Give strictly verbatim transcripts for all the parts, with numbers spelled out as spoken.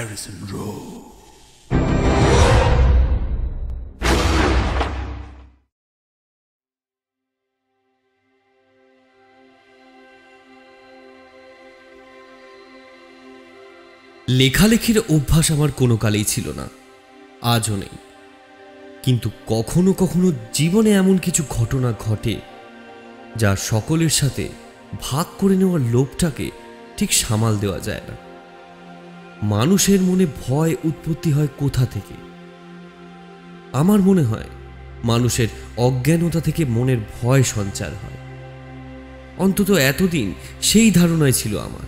Harrison Row. লেখালেখির অভ্যাস আমার কোনো কালেই ছিল না, আজও নেই। কিন্তু কখনো কখনো জীবনে এমন কিছু ঘটনা ঘটে যা সকলের সাথে ভাগ করে নেওয়ার লোভটাকে ঠিক সামাল দেওয়া যায় না। মানুষের মনে ভয় উৎপত্তি হয় কোথা থেকে? আমার মনে হয় মানুষের অজ্ঞানতা থেকে মনের ভয় সঞ্চার হয়। অন্তত এতদিন সেই ধারণাই ছিল আমার।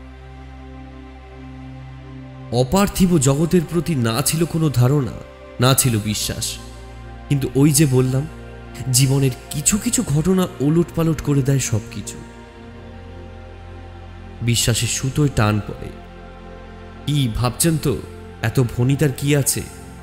অপার্থিব জগতের প্রতি না ছিল কোনো ধারণা, না ছিল বিশ্বাস। কিন্তু ওই যে বললাম, জীবনের কিছু কিছু ঘটনা ওলট পালট করে দেয় সব কিছু। বিশ্বাসের সুতোয় টান পড়ে। কি ভাবছেন তো এত ভনিতার কি আছে?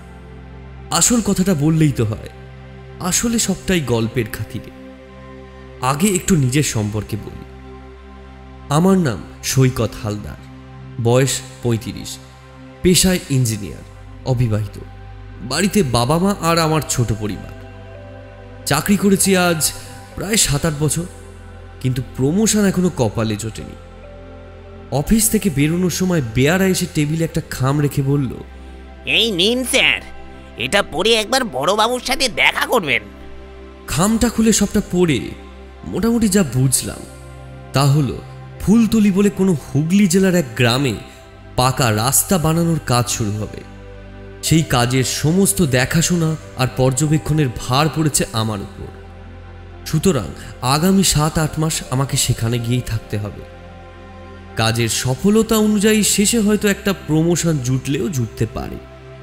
আসল কথাটা বললেই তো হয়। আসলে সবটাই গল্পের খাতিরে। আগে একটু নিজের সম্পর্কে বলি। আমার নাম সৈকত হালদার, বয়স পঁয়ত্রিশ, পেশায় ইঞ্জিনিয়ার, অবিবাহিত, বাড়িতে বাবা মা আর আমার ছোট পরিবার। চাকরি করেছি আজ প্রায় সাত আট বছর, কিন্তু প্রমোশন এখনো কপালে জোটেনি। অফিস থেকে বেরোনোর সময় বেয়ারা এসে টেবিলে একটা খাম রেখে বলল, এই নিন স্যার, এটা পড়ে একবার বড়বাবুর সাথে দেখা করবেন। খামটা খুলে সবটা পড়ে মোটামুটি যা বুঝলাম তা হলো ফুলতলি বলে কোনো হুগলি জেলার এক গ্রামে পাকা রাস্তা বানানোর কাজ শুরু হবে। সেই কাজের সমস্ত দেখাশোনা আর পর্যবেক্ষণের ভার পড়েছে আমার উপর। সুতরাং আগামী সাত আট মাস আমাকে সেখানে গিয়েই থাকতে হবে। কাজের সফলতা অনুযায়ী শেষে হয়তো একটা প্রমোশন জুটলেও জুটতে পারে।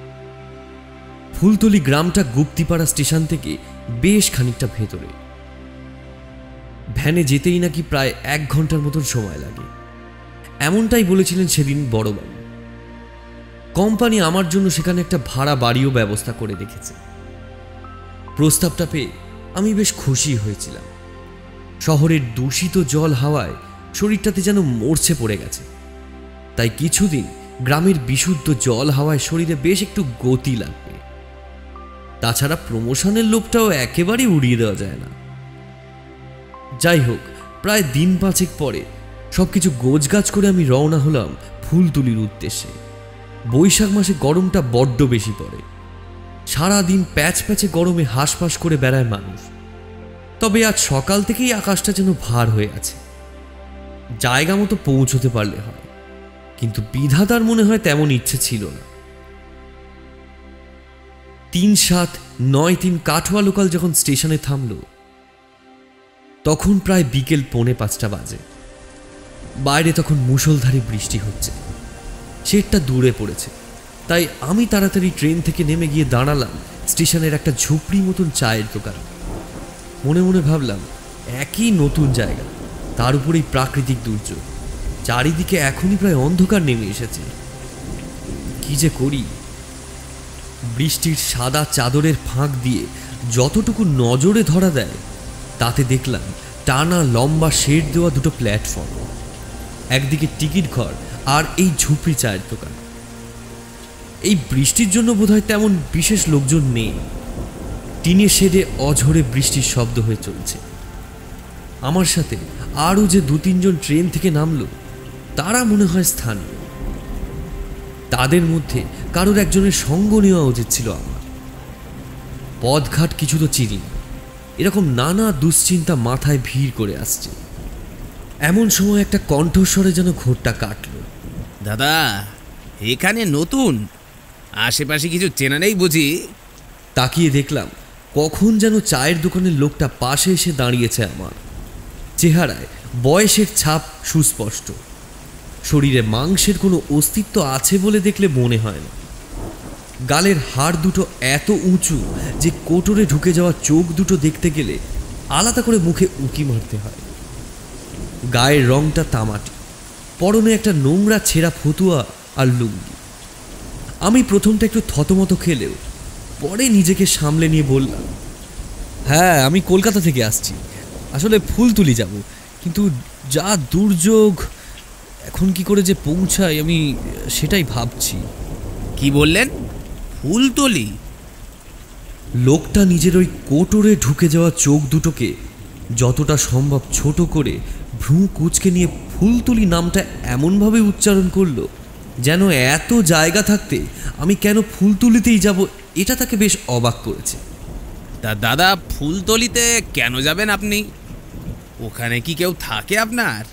ফুলতলি গ্রামটা গুপ্তিপাড়া স্টেশন থেকে বেশ খানিকটা ভেতরে। ভ্যানে যেতেই নাকি প্রায় এক ঘন্টার মতন সময় লাগে, এমনটাই বলেছিলেন সেদিন বড়বাবু। কোম্পানি আমার জন্য সেখানে একটা ভাড়া বাড়িও ব্যবস্থা করে রেখেছে। প্রস্তাবটা পেয়ে আমি বেশ খুশি হয়েছিলাম। শহরের দূষিত জল হাওয়ায় শরীরটাতে যেন মরছে পড়ে গেছে। তাই কিছুদিন গ্রামের বিশুদ্ধ জল হাওয়ায় শরীরে বেশ একটু গতি লাগবে। তাছাড়া প্রমোশনের লোভটাও একেবারেই উড়িয়ে দেওয়া যায় না। যাই হোক, প্রায় দিন পাঁচেক পরে সবকিছু গোছগাছ করে আমি রওনা হলাম ফুলতলির উদ্দেশ্যে। বৈশাখ মাসে গরমটা বড্ড বেশি পড়ে। সারাদিন প্যাচ প্যাচে গরমে হাঁসফাঁস করে বেড়ায় মানুষ। তবে আজ সকাল থেকেই আকাশটা যেন ভার হয়ে আছে। জায়গা মতো পৌঁছতে পারলে হয়, কিন্তু বিধাতার মনে হয় তেমন ইচ্ছে ছিল না। তিন সাত নয় তিন কাঠোয়া লোকাল যখন স্টেশনে থামল, তখন প্রায় বিকেল পৌনে পাঁচটা বাজে। বাইরে তখন মুষলধারে বৃষ্টি হচ্ছে। শেডটা দূরে পড়েছে, তাই আমি তাড়াতাড়ি ট্রেন থেকে নেমে গিয়ে দাঁড়ালাম স্টেশনের একটা ঝুপড়ি মতন চায়ের দোকান। মনে মনে ভাবলাম, একই নতুন জায়গা, তার উপরেই প্রাকৃতিক দুর্যোগ, চারিদিকে এখনই প্রায় অন্ধকার নেমে এসেছে। কি যে করি? বৃষ্টির সাদা চাদরের ফাঁক দিয়ে যতটুকু নজরে ধরা দেয় তাতে দেখলাম টানা লম্বা শেড দেওয়া দুটো প্ল্যাটফর্ম, একদিকে টিকিট ঘর আর এই ঝুপড়ি চায়ের দোকান। এই বৃষ্টির জন্য বোধহয় তেমন বিশেষ লোকজন নেই। টিনের শেডে অঝরে বৃষ্টির শব্দ হয়ে চলছে। আমার সাথে আরও যে দু তিনজন ট্রেন থেকে নামলো তারা মনে হয় স্থানীয়। তাদের মধ্যে কারোর একজনের সঙ্গ নেওয়া উচিত ছিল আমার। পথঘাট কিছু তো চিনি না, এরকম নানা দুশ্চিন্তা মাথায় ভিড় করে আসছে। এমন সময় একটা কণ্ঠস্বরে যেন ঘোরটা কাটল। দাদা, এখানে নতুন, আশেপাশে কিছু চেনা নেই বুঝি? তাকিয়ে দেখলাম কখন যেন চায়ের দোকানের লোকটা পাশে এসে দাঁড়িয়েছে আমার। চেহারায় বয়সের ছাপ সুস্পষ্ট, শরীরে মাংসের কোনো অস্তিত্ব আছে বলে দেখলে মনে হয় না। গালের হাড় দুটো এত উঁচু যে কোটরে ঢুকে যাওয়া চোখ দুটো দেখতে গেলে আলাদা করে মুখে উঁকি মারতে হয়। গায়ের রংটা তামাটি, পরনে একটা নোংরা ছেঁড়া ফতুয়া আর লুঙ্গি। আমি প্রথমটা একটু থতমত খেলেও পরে নিজেকে সামলে নিয়ে বললাম, হ্যাঁ, আমি কলকাতা থেকে আসছি, আসলে ফুলতলি যাব, কিন্তু যা দুর্যোগ, এখন কি করে যে পৌঁছাই আমি সেটাই ভাবছি। কি বললেন? ফুলতলি? লোকটা নিজের ওই কোটরে ঢুকে যাওয়া চোখ দুটোকে যতটা সম্ভব ছোট করে ভ্রু কুঁচকে নিয়ে ফুলতলি নামটা এমনভাবে উচ্চারণ করলো যেন এত জায়গা থাকতে আমি কেন ফুলতলিতেই যাব এটা তাকে বেশ অবাক করেছে। তা দাদা, ফুলতলিতে কেন যাবেন আপনি? ওখানে কি কেউ থাকে আপনার?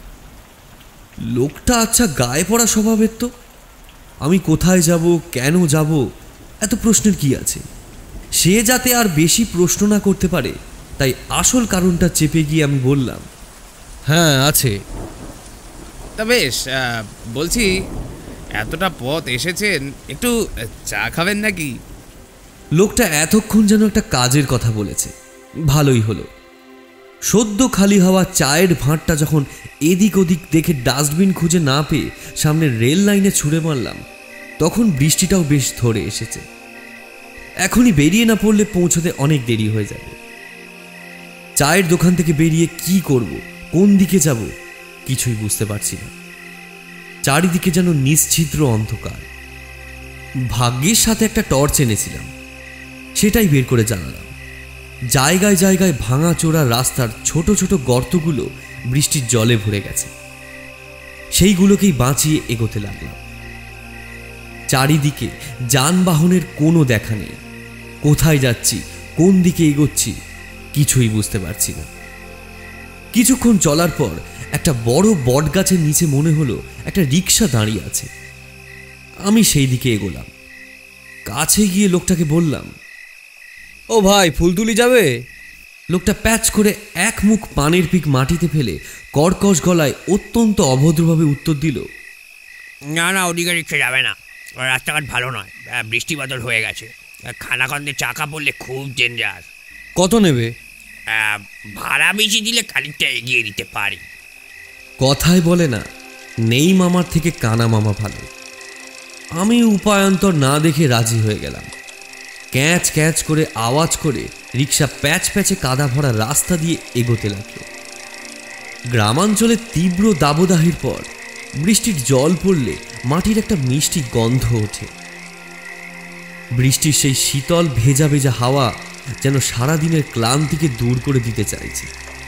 লোকটা আচ্ছা গায়ে পড়া স্বভাবের তো। আমি কোথায় যাব, কেন যাব, এত প্রশ্নের কি আছে? সে যাতে আর বেশি প্রশ্ন না করতে পারে তাই আসল কারণটা চেপে গিয়ে আমি বললাম, হ্যাঁ আছে। তা বেশ, বলছি এতটা পথ এসেছেন, একটু চা খাবেন নাকি? লোকটা এতক্ষণ যেন একটা কাজের কথা বলেছে, ভালোই হলো। সদ্য খালি হওয়া চায়ের ভাঁড়টা যখন এদিক ওদিক দেখে ডাস্টবিন খুঁজে না পেয়ে সামনের রেল লাইনে ছুঁড়ে মারলাম, তখন বৃষ্টিটাও বেশ ধরে এসেছে। এখনই বেরিয়ে না পড়লে পৌঁছতে অনেক দেরি হয়ে যাবে। চায়ের দোকান থেকে বেরিয়ে কি করব, কোন দিকে যাব কিছুই বুঝতে পারছি না। চারিদিকে যেন নিশ্ছিদ্র অন্ধকার। ভাগ্যের সাথে একটা টর্চ এনেছিলাম, সেটাই বের করে জানালাম। জায়গায় জায়গায় ভাঙা চোরা রাস্তার ছোট ছোট গর্তগুলো বৃষ্টির জলে ভরে গেছে, সেইগুলোকেই বাঁচিয়ে এগোতে লাগলাম। চারিদিকে যানবাহনের কোনো দেখা নেই। কোথায় যাচ্ছি, কোন দিকে এগোচ্ছি কিছুই বুঝতে পারছি না। কিছুক্ষণ চলার পর একটা বড় বট গাছের নিচে মনে হলো একটা রিক্সা দাঁড়িয়ে আছে। আমি সেই দিকে এগোলাম। কাছে গিয়ে লোকটাকে বললাম, ও ভাই, ফুলতুলি যাবে? লোকটা প্যাচ করে এক মুখ পানের পিক মাটিতে ফেলে কর্কশ গলায় অত্যন্ত অভদ্রভাবে উত্তর দিল, না না, ওদিকে রিক্সা যাবে না, রাস্তাঘাট ভালো নয়, বৃষ্টি বাদল হয়ে গেছে, খানাখন্দে চাকা পড়লে খুব ডেঞ্জার। কত নেবে? ভাড়া বেশি দিলে খানিকটা এগিয়ে দিতে পারি। কথায় বলে না, নেই মামার থেকে কানা মামা ভালো। আমি উপায়ান্তর না দেখে রাজি হয়ে গেলাম। ক্যাঁচ ক্যাঁচ করে আওয়াজ করে রিক্সা প্যাচ প্যাচে কাদা ভরা রাস্তা দিয়ে এগোতে লাগলো। গ্রামাঞ্চলে তীব্র দাবদাহের পর বৃষ্টির জল পড়লে মাটির একটা মিষ্টি গন্ধ ওঠে। বৃষ্টির সেই শীতল ভেজা ভেজা হাওয়া যেন সারাদিনের ক্লান্তিকে দূর করে দিতে চাইছে।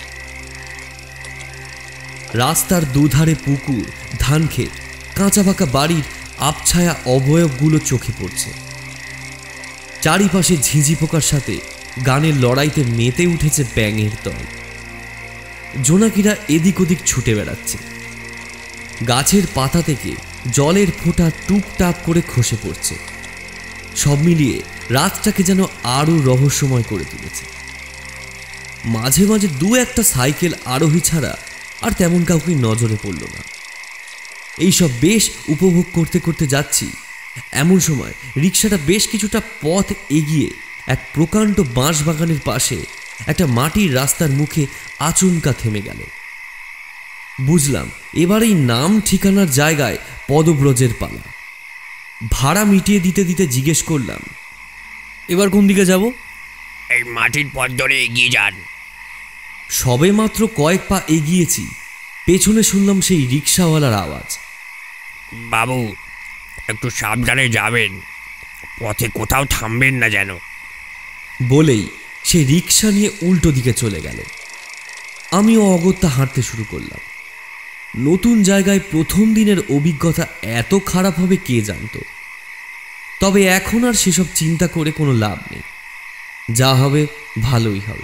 রাস্তার দুধারে পুকুর, ধানক্ষেত, কাঁচা পাকা বাড়ির আবছায়া অবয়বগুলো চোখে পড়ছে। চারিপাশে ঝিঁঝি পোকার সাথে গানের লড়াইতে মেতে উঠেছে ব্যাঙের দল। জোনাকিরা এদিক ওদিক ছুটে বেড়াচ্ছে। গাছের পাতা থেকে জলের ফোঁটা টুপটাপ করে খসে পড়ছে। সব মিলিয়ে রাতটাকে যেন আরও রহস্যময় করে তুলেছে। মাঝে মাঝে দু একটা সাইকেল আরোহী ছাড়া আর তেমন কাউকে নজরে পড়ল না। এইসব বেশ উপভোগ করতে করতে যাচ্ছি, এমন সময় রিক্সাটা বেশ কিছুটা পথ এগিয়ে এক প্রকাণ্ড বাঁশ বাগানের পাশে একটা মাটির রাস্তার মুখে আচমকা থেমে গেল। বুঝলাম এবার এই নাম ঠিকানার জায়গায় পদব্রজের পালা। ভাড়া মিটিয়ে দিতে দিতে জিজ্ঞেস করলাম, এবার কোন দিকে যাব? এই মাটির পথ ধরে এগিয়ে যান। সবে মাত্র কয়েক পা এগিয়েছি, পেছনে শুনলাম সেই রিক্সাওয়ালার আওয়াজ, বাবু একটু সাবধানে যাবেন, পথে কোথাও থামবেন না যেন। বলেই সে রিক্সা নিয়ে উল্টো দিকে চলে গেল। আমিও অগত্যা হাঁটতে শুরু করলাম। নতুন জায়গায় প্রথম দিনের অভিজ্ঞতা এত খারাপ হবে কে জানত। তবে এখন আর সেসব চিন্তা করে কোনো লাভ নেই, যা হবে ভালোই হবে।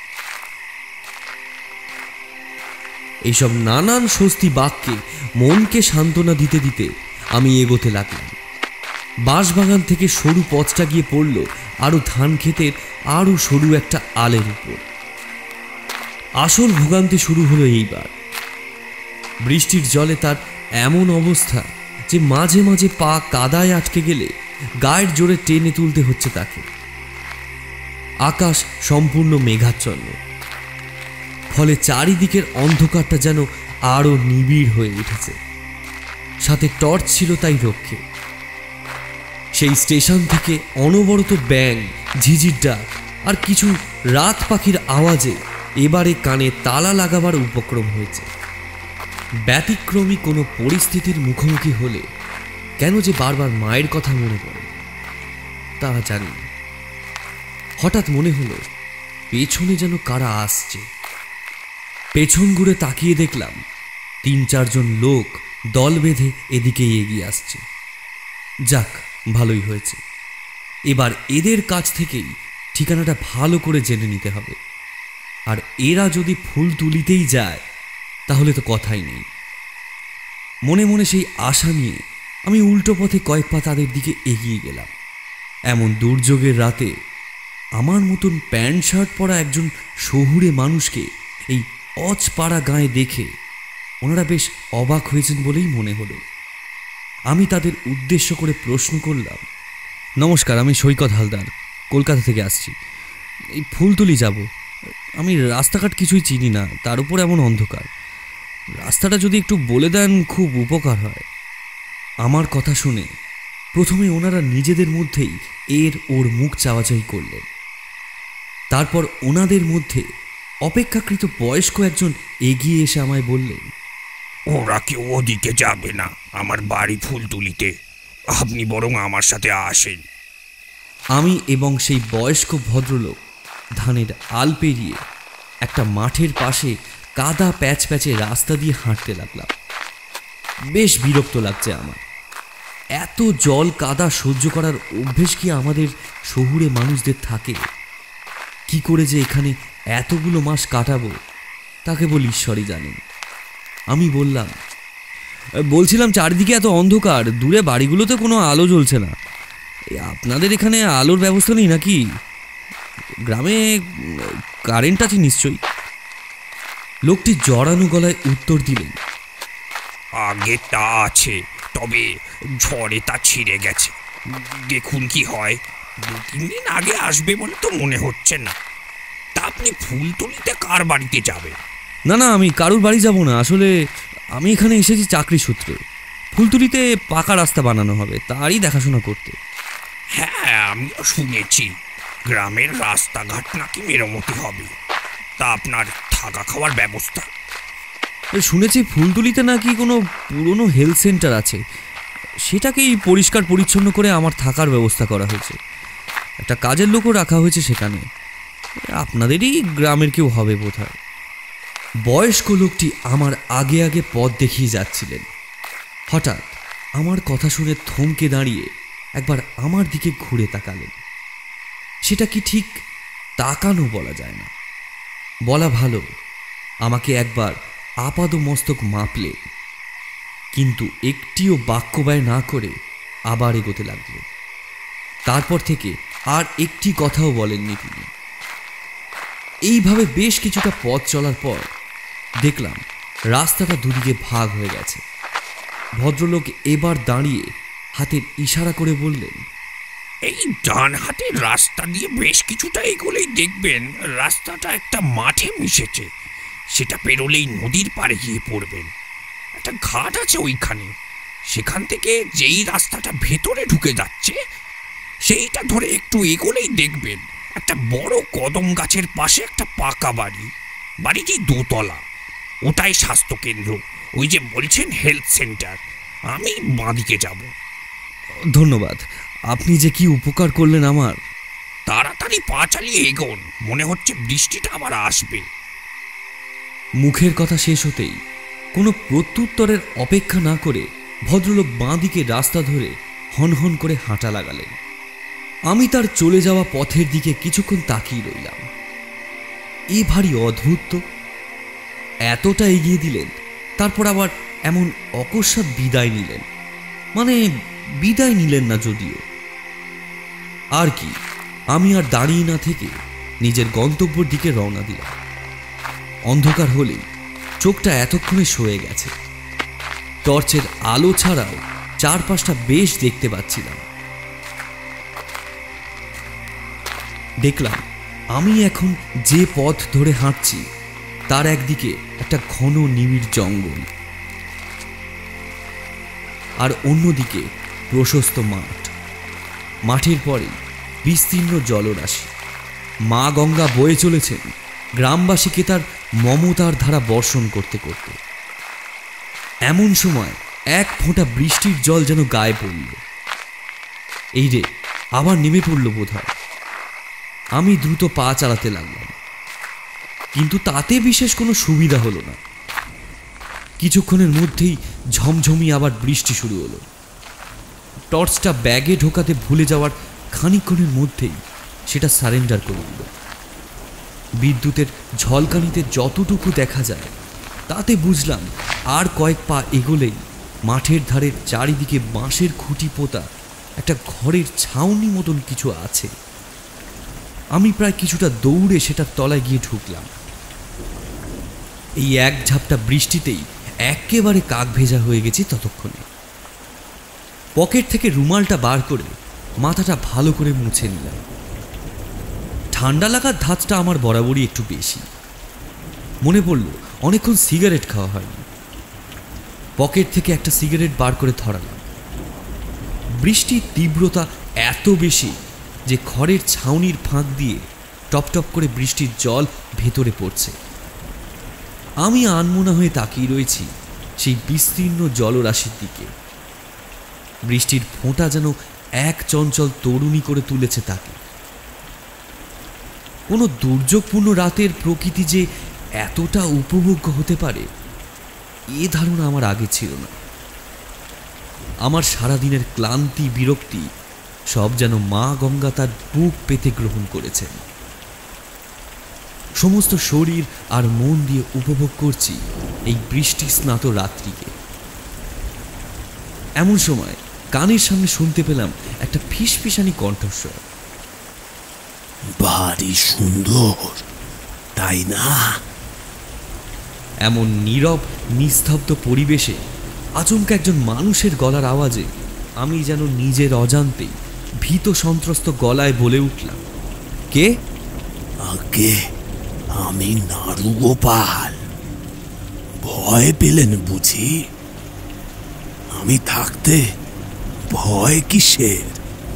এইসব নানান স্বস্তি বাক্যে মনকে সান্ত্বনা দিতে দিতে আমি এগোতে লাগলাম। বাঁশবাগান থেকে সরু পথটা গিয়ে পড়ল আরো ধান ক্ষেতের আরো সরু একটা আলের উপর। আসল ভোগান্তি শুরু হলো এইবার। বৃষ্টির জলে তার এমন অবস্থা যে মাঝে মাঝে পা কাদায় আটকে গেলে গায়ের জোরে টেনে তুলতে হচ্ছে তাকে। আকাশ সম্পূর্ণ মেঘাচ্ছন্ন, ফলে চারিদিকের অন্ধকারটা যেন আরো নিবিড় হয়ে উঠেছে। সাথে টর্চ ছিল তাই রক্ষে। সেই স্টেশন থেকে অনবরত ব্যাঙ, ঝিঝির ডাক আর কিছু রাত পাখির আওয়াজে এবারে কানে তালা লাগাবার উপক্রম হয়েছে। ব্যতিক্রমী কোনো পরিস্থিতির মুখোমুখি হলে কেন যে বারবার মায়ের কথা মনে পড়ে তা জানি না। হঠাৎ মনে হলো পেছনে যেন কারা আসছে। পেছন ঘুরে তাকিয়ে দেখলাম তিন চারজন লোক দল বেঁধে এদিকেই এগিয়ে আসছে। যাক, ভালোই হয়েছে। এবার এদের কাছ থেকেই ঠিকানাটা ভালো করে জেনে নিতে হবে। আর এরা যদি ফুল তুলিতেই যায় তাহলে তো কথাই নেই। মনে মনে সেই আশা নিয়ে আমি উল্টো পথে কয়েক পা তাদের দিকে এগিয়ে গেলাম। এমন দুর্যোগের রাতে আমার মতন প্যান্ট শার্ট পরা একজন শহুরে মানুষকে এই অচপাড়া গায়ে দেখে ওনারা বেশ অবাক হয়েছেন বলেই মনে হলো। আমি তাদের উদ্দেশ্য করে প্রশ্ন করলাম, নমস্কার, আমি সৈকত হালদার, কলকাতা থেকে আসছি। এই ফুলতলি যাব। আমি রাস্তাঘাট কিছুই চিনি না, তার উপর এমন অন্ধকার। রাস্তাটা যদি একটু বলে দেন খুব উপকার হয়। আমার কথা শুনে প্রথমে ওনারা নিজেদের মধ্যেই এর ওর মুখ চাওয়াচাই করলেন। তারপর ওনাদের মধ্যে অপেক্ষাকৃত বয়স্ক একজন এগিয়ে এসে আমায় বললেন, ওরা কেউ ওদিকে যাবে না, আমার বাড়ি ফুলতুলিতে, আপনি বরং আমার সাথে আসেন। আমি এবং সেই বয়স্ক ভদ্রলোক ধানের আল পেরিয়ে একটা মাঠের পাশে কাদা প্যাচ প্যাচে রাস্তা দিয়ে হাঁটতে লাগলাম। বেশ বিরক্ত লাগছে আমার। এত জল কাদা সহ্য করার অভ্যেস কি আমাদের শহুরে মানুষদের থাকে? কি করে যে এখানে এতগুলো মাস কাটাবো তা কেবল ঈশ্বরই জানেন। আমি বললাম, বলছিলাম চারিদিকে এত অন্ধকার, দূরে বাড়িগুলোতে কোনো আলো জ্বলছে না। আপনাদের এখানে আলোর ব্যবস্থা নেই নাকি? গ্রামে কারেন্ট আছে নিশ্চয়ই। লোকটি জড়ানো গলায় উত্তর দিলেন, আগে তা আছে, তবে ঝড়ে তা ছিঁড়ে গেছে। দেখুন কি হয়। দু তিন দিন আগে আসবে বলে তো মনে হচ্ছে না। তা আপনি ফুলতলিতে কার বাড়িতে যাবেন? না না, আমি কারুর বাড়ি যাব না। আসলে আমি এখানে এসেছি চাকরি সূত্রে। ফুলতলিতে পাকা রাস্তা বানানো হবে, তারই দেখাশোনা করতে। হ্যাঁ, আমিও শুনেছি গ্রামের রাস্তাঘাট নাকি মেরামতি হবে। তা আপনার থাকা খাওয়ার ব্যবস্থা? শুনেছি ফুলতলিতে নাকি কোনো পুরনো হেলথ সেন্টার আছে, সেটাকেই পরিষ্কার পরিচ্ছন্ন করে আমার থাকার ব্যবস্থা করা হয়েছে। একটা কাজের লোকও রাখা হয়েছে সেখানে। আপনাদেরই গ্রামের কেউ হবে বোধহয়। বয়স্ক লোকটি আমার আগে আগে পথ দেখিয়ে যাচ্ছিলেন। হঠাৎ আমার কথা শুনে থমকে দাঁড়িয়ে একবার আমার দিকে ঘুরে তাকালেন। সেটা কি ঠিক তাকানো বলা যায় না, বলা ভালো আমাকে একবার আপাদ মস্তক মাপলেন, কিন্তু একটিও বাক্য ব্যয় না করে আবার এগোতে লাগলেন। তারপর থেকে আর একটি কথাও বলেননি তিনি। এইভাবে বেশ কিছুটা পথ চলার পর দেখলাম রাস্তাটা দুদিকে ভাগ হয়ে গেছে। ভদ্রলোক এবার দাঁড়িয়ে হাতের ইশারা করে বললেন, এই ডান হাতের রাস্তা দিয়ে বেশ কিছুটা এগোলেই দেখবেন রাস্তাটা একটা মাঠে মিশেছে। সেটা পেরোলেই নদীর পাড়ে গিয়ে পড়বেন। একটা ঘাট আছে ওইখানে। সেখান থেকে যেই রাস্তাটা ভেতরে ঢুকে যাচ্ছে সেইটা ধরে একটু এগোলেই দেখবেন একটা বড় কদম গাছের পাশে একটা পাকা বাড়ি। বাড়িটি দোতলা। ওটাই স্বাস্থ্যকেন্দ্র, ওই যে বলছেন হেলথ সেন্টার। আমি বাঁদিকে যাব। ধন্যবাদ, আপনি যে কি উপকার করলেন আমার। তাড়াতাড়ি পা চালিয়ে এগোন, মনে হচ্ছে বৃষ্টিটা আবার আসবে। মুখের কথা শেষ হতেই কোনো প্রত্যুত্তরের অপেক্ষা না করে ভদ্রলোক বাঁ দিকে রাস্তা ধরে হনহন করে হাঁটা লাগালেন। আমি তার চলে যাওয়া পথের দিকে কিছুক্ষণ তাকিয়ে রইলাম। এ ভারী অদ্ভুত তো। এতটা এগিয়ে দিলেন, তারপর আবার এমন অকস্মাৎ বিদায় নিলেন। মানে বিদায় নিলেন না যদিও। আর কি, আমি আর দাঁড়িয়ে না থেকে নিজের গন্তব্যের দিকে রওনা দিলাম। অন্ধকার হলেই চোখটা এতক্ষণে সয়ে গেছে। টর্চের আলো ছাড়াও চারপাশটা বেশ দেখতে পাচ্ছিলাম। দেখলাম আমি এখন যে পথ ধরে হাঁটছি তার একদিকে একটা ঘন নিবিড় জঙ্গল, আর অন্যদিকে প্রশস্ত মাঠ। মাঠের পরে বিস্তীর্ণ জলরাশি। মা গঙ্গা বয়ে চলেছেন গ্রামবাসীকে তার মমতার ধারা বর্ষণ করতে করতে। এমন সময় এক ফোঁটা বৃষ্টির জল যেন গায়ে পড়ল। এই রে, আবার নেমে পড়ল বোধ হয়। আমি দ্রুত পা চালাতে লাগলাম, কিন্তু তাতে বিশেষ কোনো সুবিধা হলো না। কিছুক্ষণের মধ্যেই ঝমঝমি আবার বৃষ্টি শুরু হলো। টর্চটা ব্যাগে ঢোকাতে ভুলে যাওয়ার খানিকক্ষণের মধ্যেই সেটা সারেন্ডার করে দিল। বিদ্যুতের ঝলকানিতে যতটুকু দেখা যায় তাতে বুঝলাম আর কয়েক পা এগোলেই মাঠের ধারে চারিদিকে বাঁশের খুঁটি পোতা একটা ঘরের ছাউনি মতন কিছু আছে। আমি প্রায় কিছুটা দৌড়ে সেটার তলায় গিয়ে ঢুকলাম। এই এক ঝাপটা বৃষ্টিতেই একেবারে কাক ভেজা হয়ে গেছি ততক্ষণে। পকেট থেকে রুমালটা বার করে মাথাটা ভালো করে মুছে নিলাম। ঠান্ডা লাগার ধাতটা আমার বরাবরই একটু বেশি। মনে পড়ল অনেকক্ষণ সিগারেট খাওয়া হয়নি। পকেট থেকে একটা সিগারেট বার করে ধরালাম। বৃষ্টির তীব্রতা এত বেশি যে ঘরের ছাউনির ফাঁক দিয়ে টপটপ করে বৃষ্টির জল ভেতরে পড়ছে। আমি আনমনা হয়ে তাকিয়ে রয়েছি সেই বিস্তীর্ণ জলরাশির দিকে। বৃষ্টির ফোঁটা যেন এক চঞ্চল তরুণী করে তুলেছে তাকে। কোনো দুর্যোগপূর্ণ রাতের প্রকৃতি যে এতটা উপভোগ্য হতে পারে এ ধারণা আমার আগে ছিল না। আমার সারাদিনের ক্লান্তি, বিরক্তি সব যেন মা গঙ্গা তার বুক পেতে গ্রহণ করেছেন। সমস্ত শরীর আর মন দিয়ে উপভোগ করছি এই বৃষ্টি স্নাত রাত্রিকে। এমন সময় কানের সামনে শুনতে পেলাম একটা ফিসফিসানি কণ্ঠস্বর। ভারী সুন্দর, তাই না? এমন নীরব নিস্তব্ধ পরিবেশে আচমকা একজন মানুষের গলার আওয়াজে আমি যেন নিজের অজান্তেই ভীত সন্ত্রস্ত গলায় বলে উঠলাম, কে? আগে আমি নারুগোপাল। ভয় পেলেন বুঝি? আমি থাকতে ভয় কিসের?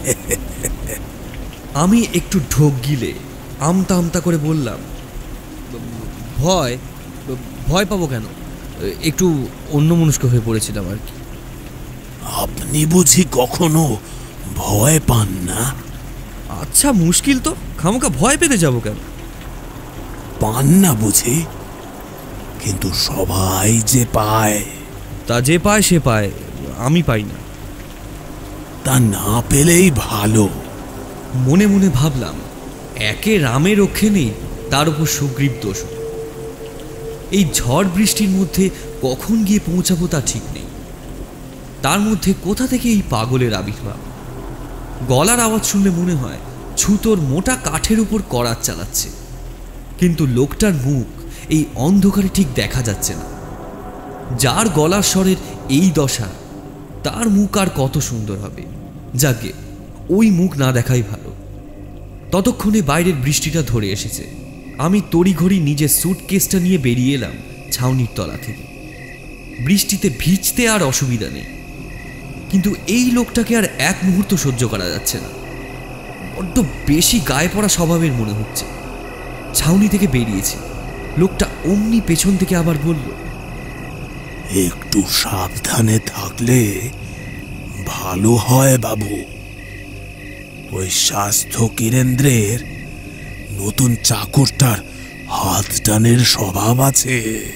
আমি একটু ঢোক গিলে আমতা আমতা করে বললাম, ভয় ভয় পাবো কেন? একটু অন্যমনস্ক হয়ে পড়েছিলাম আর কি। আপনি বুঝি কখনো ভয় পান না? আচ্ছা, মুশকিল তো, খামোকা ভয় পেতে যাবো কেন? পান না বুঝি? কিন্তু সবাই যে পায়। তা যে পায় সে পায়, আমি পাই না। তা না পেলেই ভালো। মনে মনে ভাবলাম, একে রামের রক্ষে নেই, তার উপর সুগ্রীব দোষ। এই ঝড় বৃষ্টির মধ্যে কখন গিয়ে পৌঁছাবো তা ঠিক নেই। তার মধ্যে কোথা থেকে এই পাগলের আবির্ভাব? গলার আওয়াজ শুনলে মনে হয় ছুতোর মোটা কাঠের উপর করাত চালাচ্ছে, কিন্তু লোকটার মুখ এই অন্ধকারে ঠিক দেখা যাচ্ছে না। যার গলার স্বরের এই দশা তার মুখ আর কত সুন্দর হবে। যাকে ওই মুখ না দেখাই ভালো। ততক্ষণে বাইরের বৃষ্টিটা ধরে এসেছে। আমি তড়িঘড়ি নিজের স্যুটকেসটা নিয়ে বেরিয়ে এলাম ছাউনির তলা থেকে। বৃষ্টিতে ভিজতে আর অসুবিধা নেই, কিন্তু এই লোকটাকে আর এক মুহূর্ত সহ্য করা যাচ্ছে না। বড্ড বেশি গায়ে পড়া স্বভাবের মনে হচ্ছে। ছাউনি থেকে বেরিয়েছি, লোকটা অমনি পেছন থেকে আবার বলল, একটু সাবধানে থাকলে ভালো হয় বাবু। ওই স্বাস্থ্য কেন্দ্রের নতুন চাকরটার হাত টানের স্বভাব আছে।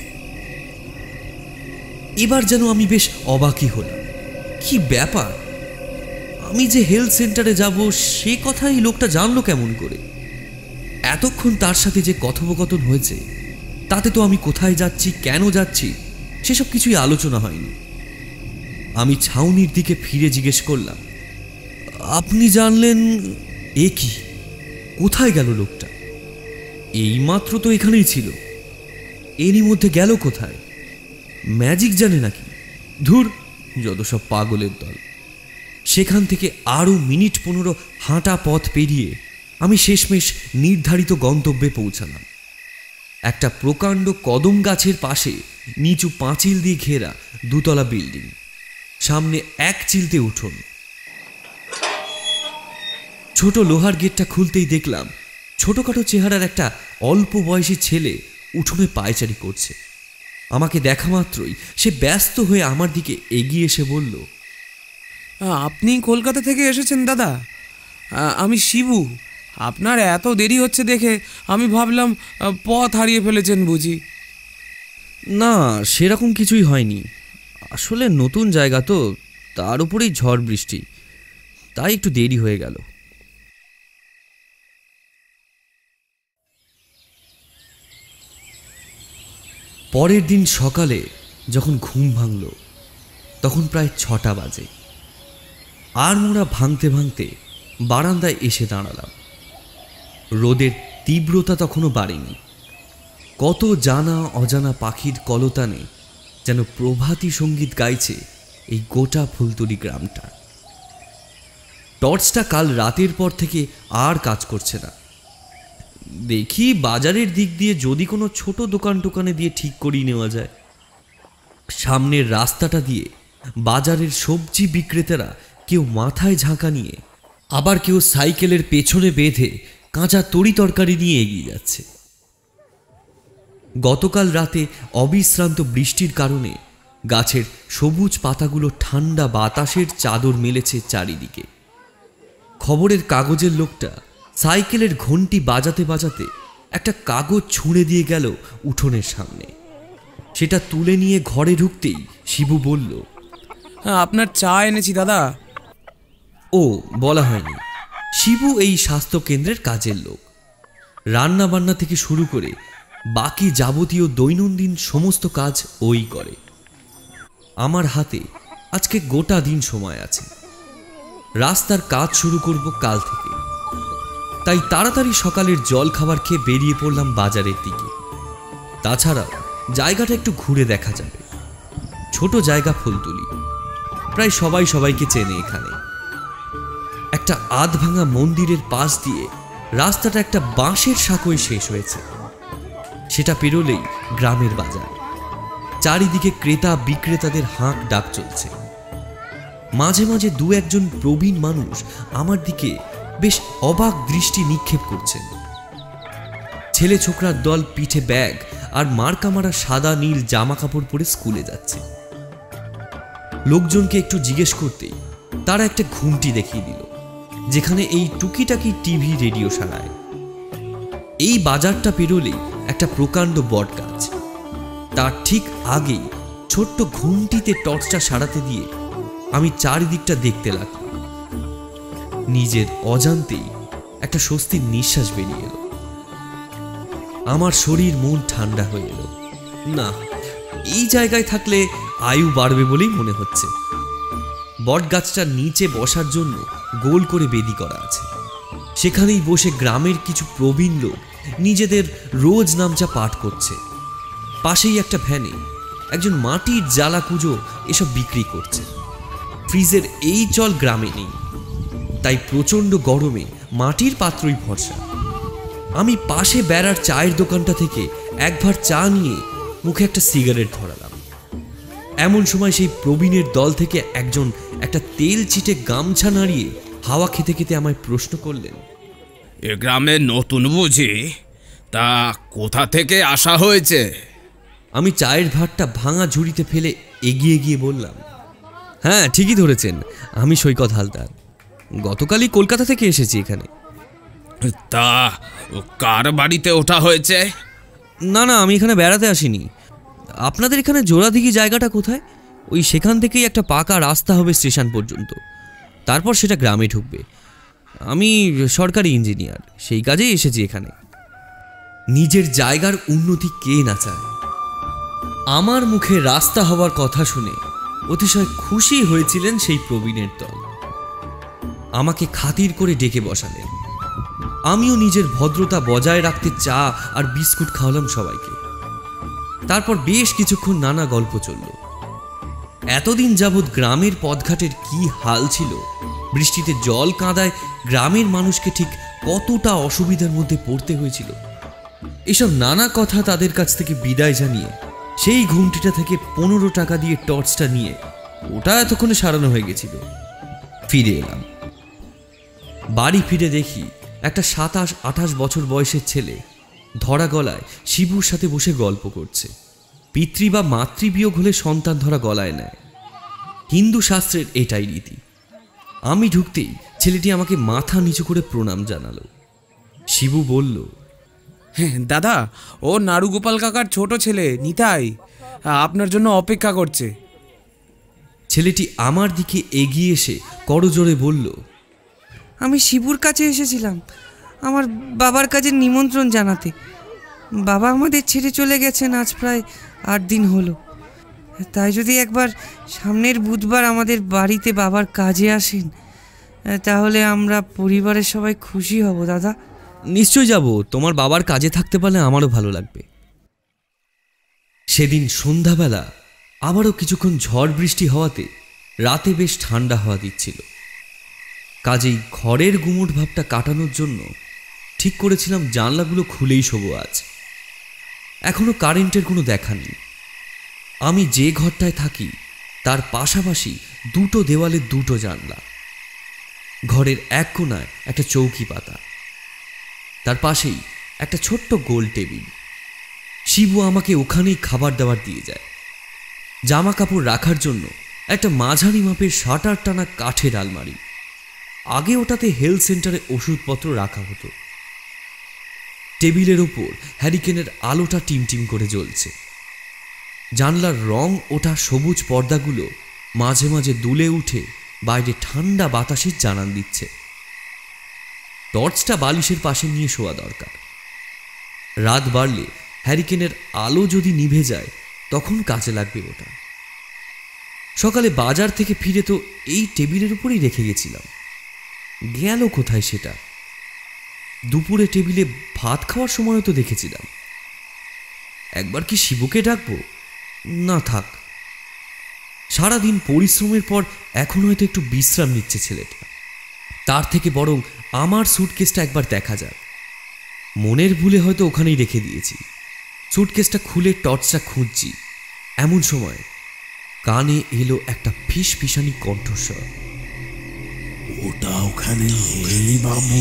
এবার যেন আমি বেশ অবাকই হলাম। কি ব্যাপার? আমি যে হেলথ সেন্টারে যাব সে কথাই লোকটা জানলো কেমন করে? এতক্ষণ তার সাথে যে কথোপকথন হয়েছে তাতে তো আমি কোথায় যাচ্ছি, কেন যাচ্ছি সেসব কিছুই আলোচনা হয়নি। আমি ছাউনির দিকে ফিরে জিজ্ঞেস করলাম, আপনি জানলেন? এ কি, কোথায় গেল লোকটা? এইমাত্র তো এখানেই ছিল, এরই মধ্যে গেল কোথায়? ম্যাজিক জানে নাকি? ধুর, যত সব পাগলের দল। সেখান থেকে আরও মিনিট পনেরো হাঁটা পথ পেরিয়ে আমি শেষমেশ নির্ধারিত গন্তব্যে পৌঁছালাম। একটা প্রকাণ্ড কদম গাছের পাশে নিচু পাঁচিল দিয়ে ঘেরা দুতলা বিল্ডিং, সামনে এক চিলতে উঠোন। ছোট লোহার গেটটা খুলতেই দেখলাম ছোটখাটো চেহারার একটা অল্প বয়সী ছেলে উঠোনে পায়চারি করছে। আমাকে দেখা মাত্রই সে ব্যস্ত হয়ে আমার দিকে এগিয়ে এসে বলল, আপনি কলকাতা থেকে এসেছেন দাদা? আমি শিবু। আপনার এত দেরি হচ্ছে দেখে আমি ভাবলাম পথ হারিয়ে ফেলেছেন বুঝি। না, সেরকম কিছুই হয়নি। আসলে নতুন জায়গা তো, তার উপরেই ঝড় বৃষ্টি, তাই একটু দেরি হয়ে গেল। পরের দিন সকালে যখন ঘুম ভাঙল তখন প্রায় ছটা বাজে। আর মোড়া ভাঙতে ভাঙতে বারান্দায় এসে দাঁড়ালাম। রোদের তীব্রতা তখনও বাড়েনি। কত জানা অজানা পাখির কলতানে যেন প্রভাতী সঙ্গীত গাইছে এই গোটা ফুলতলি গ্রামটা। টর্চটা কাল রাতের পর থেকে আর কাজ করছে না। দেখি বাজারের দিক দিয়ে যদি কোনো ছোট দোকান টোকানে দিয়ে ঠিক করিয়ে নেওয়া যায়। সামনের রাস্তাটা দিয়ে বাজারের সবজি বিক্রেতারা কেউ মাথায় ঝাঁকা নিয়ে, আবার কেউ সাইকেলের পেছনে বেঁধে কাঁচা তরি তরকারি নিয়ে এগিয়ে যাচ্ছে। গতকাল রাতে অবিশ্রান্ত বৃষ্টির কারণে গাছের সবুজ পাতাগুলো ঠান্ডা বাতাসের চাদর মেলেছে চারিদিকে। খবরের কাগজের লোকটা সাইকেলের ঘন্টি বাজাতে বাজাতে একটা কাগজ ছুঁড়ে দিয়ে গেল উঠোনের সামনে। সেটা তুলে নিয়ে ঘরে ঢুকতেই শিবু বলল, হ্যাঁ, আপনার চা এনেছি দাদা। ও, বলা হয়নি, শিবু এই স্বাস্থ্য কেন্দ্রের কাজের লোক। রান্না বান্না থেকে শুরু করে বাকি যাবতীয় দৈনন্দিন সমস্ত কাজ ওই করে। আমার হাতে আজকে গোটা দিন সময় আছে। রাস্তার কাজ শুরু করব কাল থেকে, তাই তাড়াতাড়ি সকালের জল খাবার খেয়ে বেরিয়ে পড়লাম বাজারের দিকে। তাছাড়াও জায়গাটা একটু ঘুরে দেখা যাবে। ছোট জায়গা ফুলতলি, প্রায় সবাই সবাইকে চেনে এখানে। একটা আধ ভাঙা মন্দিরের পাশ দিয়ে রাস্তাটা একটা বাঁশের সাঁকোয় শেষ হয়েছে। সেটা পেরোলেই গ্রামের বাজার। চারিদিকে ক্রেতা বিক্রেতাদের হাঁক ডাক চলছে। মাঝে মাঝে দু একজন প্রবীণ মানুষ আমার দিকে বেশ অবাক দৃষ্টি নিক্ষেপ করছেন। ছেলে ছোকরার দল পিঠে ব্যাগ আর মার্কা মারা সাদা নীল জামা কাপড় পরে স্কুলে যাচ্ছে। লোকজনকে একটু জিজ্ঞেস করতেই তারা একটা ঘুমটি দেখিয়ে দিল, যেখানে এই টুকিটাকি টিভি রেডিও সারায়। এই বাজারটা পেরোলেই একটা প্রকাণ্ড বট গাছ। তার ঠিক আগেই ছোট্ট ঘুমটিতে টর্চটা সারাতে দিয়ে আমি চারিদিকটা দেখতে লাগলাম। নিজের অজান্তেই একটা স্বস্তির নিঃশ্বাস বেরিয়ে এলো। আমার শরীর মন ঠান্ডা হয়ে এলো। না, এই জায়গায় থাকলে আয়ু বাড়বে বলেই মনে হচ্ছে। বট গাছটার নিচে বসার জন্য গোল করে বেদি করা আছে। সেখানেই বসে গ্রামের কিছু প্রবীণ লোক নিজেদের রোজ নামচা পাঠ করছে। পাশেই একটা ভ্যানে একজন মাটির জ্বালা কুজো এসব বিক্রি করছে। ফ্রিজের এই চল গ্রামে নেই, তাই প্রচণ্ড গরমে মাটির পাত্রই ভরসা। আমি পাশে বেড়ার চায়ের দোকানটা থেকে এক ভার চা নিয়ে মুখে একটা সিগারেট ধরালাম। এমন সময় সেই প্রবীণের দল থেকে একজন একটা তেল চিটে গামছা নাড়িয়ে হাওয়া খেতে খেতে আমায় প্রশ্ন করলেন, এ গ্রামে নতুন বুঝি? তা কোথা থেকে আসা হয়েছে? আমি চায়ের ভাতটা ভাঙা ঝুড়িতে ফেলে এগিয়ে গিয়ে বললাম, হ্যাঁ, ঠিকই ধরেছেন, আমি সৈকত হালদার। গতকালই কলকাতা থেকে এসেছি এখানে। তা কার বাড়িতে ওঠা হয়েছে? না না, আমি এখানে বেড়াতে আসিনি। আপনাদের এখানে জোড়াদিঘি জায়গাটা কোথায়? ওই সেখান থেকেই একটা পাকা রাস্তা হবে স্টেশন পর্যন্ত, তারপর সেটা গ্রামে ঢুকবে। আমি সরকারি ইঞ্জিনিয়ার, সেই কাজেই এসেছি এখানে। নিজের জায়গার উন্নতি কে না চায়? আমার মুখে রাস্তা হওয়ার কথা শুনে অতিশয় খুশি হয়েছিলেন সেই প্রবীণের দল। আমাকে খাতির করে ডেকে বসালেন। আমিও নিজের ভদ্রতা বজায় রাখতে চা আর বিস্কুট খাওয়ালাম সবাইকে। তারপর বেশ কিছুক্ষণ নানা গল্প চলল। এতদিন যাবৎ গ্রামের পথঘাটের কি হাল ছিল, বৃষ্টিতে জল কাঁদায় গ্রামের মানুষকে ঠিক কতটা অসুবিধার মধ্যে পড়তে হয়েছিল, এসব নানা কথা তাদের কাছ থেকে বিদায় জানিয়ে সেই ঘুমটিটা থেকে পনেরো টাকা দিয়ে টর্চটা নিয়ে, ওটা এতক্ষণে সারানো হয়ে গেছিল, ফিরে এলাম। বাড়ি ফিরে দেখি একটা সাতাশ আঠাশ বছর বয়সের ছেলে ধরা গলায় শিবুর সাথে বসে গল্প করছে। পিতৃ বা মাতৃবিয়োগ হলে সন্তান ধরা গলায় নেয়, হিন্দু শাস্ত্রের এটাই রীতি। আমি ঢুকতেই ছেলেটি আমাকে মাথা নিচু করে প্রণাম জানালো। শিবু বলল, হ্যাঁ দাদা, ও নাড়ুগোপাল কাকার ছোট ছেলে নিতাই আপনার জন্য অপেক্ষা করছে। ছেলেটি আমার দিকে এগিয়ে এসে করজোড়ে বলল, আমি শিবুর কাছে এসেছিলাম আমার বাবার কাজের নিমন্ত্রণ জানাতে। বাবা আমাদের ছেড়ে চলে গেছেন আজ প্রায় আট দিন হলো। তাই যদি একবার সামনের বুধবার আমাদের বাড়িতে বাবার কাজে আসেন তাহলে আমরা পরিবারের সবাই খুশি হব দাদা। নিশ্চয় যাব, তোমার বাবার কাজে থাকতে পারলে আমারও ভালো লাগবে। সেদিন সন্ধ্যাবেলা আবারও কিছুক্ষণ ঝড় বৃষ্টি হওয়াতে রাতে বেশ ঠান্ডা হাওয়া দিচ্ছিল। কাজেই ঘরের গুমোট ভাবটা কাটানোর জন্য ঠিক করেছিলাম জানলাগুলো খুলেই শোবো আজ। এখনো কারেন্টের কোনো দেখা নেই। আমি যে ঘরটায় থাকি তার পাশাপাশি দুটো দেওয়ালে দুটো জানলা। ঘরের এক কোণায় একটা চৌকি পাতা, তার পাশেই একটা ছোট্ট গোল টেবিল। শিবু আমাকে ওখানেই খাবার দাবার দিয়ে যায়। জামা কাপড় রাখার জন্য একটা মাঝারি মাপের শাটার টানা কাঠের আলমারি। আগে ওটাতে হেলথ সেন্টারে ওষুধপত্র রাখা হতো। টেবিলের ওপর হ্যারিকেনের আলোটা টিমটিম করে জ্বলছে। জানলার রং ওঠা সবুজ পর্দাগুলো মাঝে মাঝে দুলে উঠে বাইরে ঠান্ডা বাতাসের জানান দিচ্ছে। টর্চটা বালিশের পাশে নিয়ে শোয়া দরকার। রাত বাড়লে হ্যারিকেনের আলো যদি নিভে যায় তখন কাজে লাগবে ওটা। সকালে বাজার থেকে ফিরে তো এই টেবিলের উপরেই রেখে গেছিলাম, গেল কোথায় সেটা? দুপুরে টেবিলে ভাত খাওয়ার সময়ও তো দেখেছিলাম। একবার কি শিবুকে ডাকবো? না থাক, সারাদিন পরিশ্রমের পর এখন হয়তো একটু বিশ্রাম নিচ্ছে ছেলেটা। তার থেকে বরং আমার স্যুটকেসটা একবার দেখা যাক। মনের ভুলে হয়তো ওখানেই রেখে দিয়েছি। স্যুটকেসটা খুলে টর্চটা খুঁজছি, এমন সময় কানে এলো একটা ফিস ফিসানি কণ্ঠস্বর। ওটা ওখানে নেই বাবু,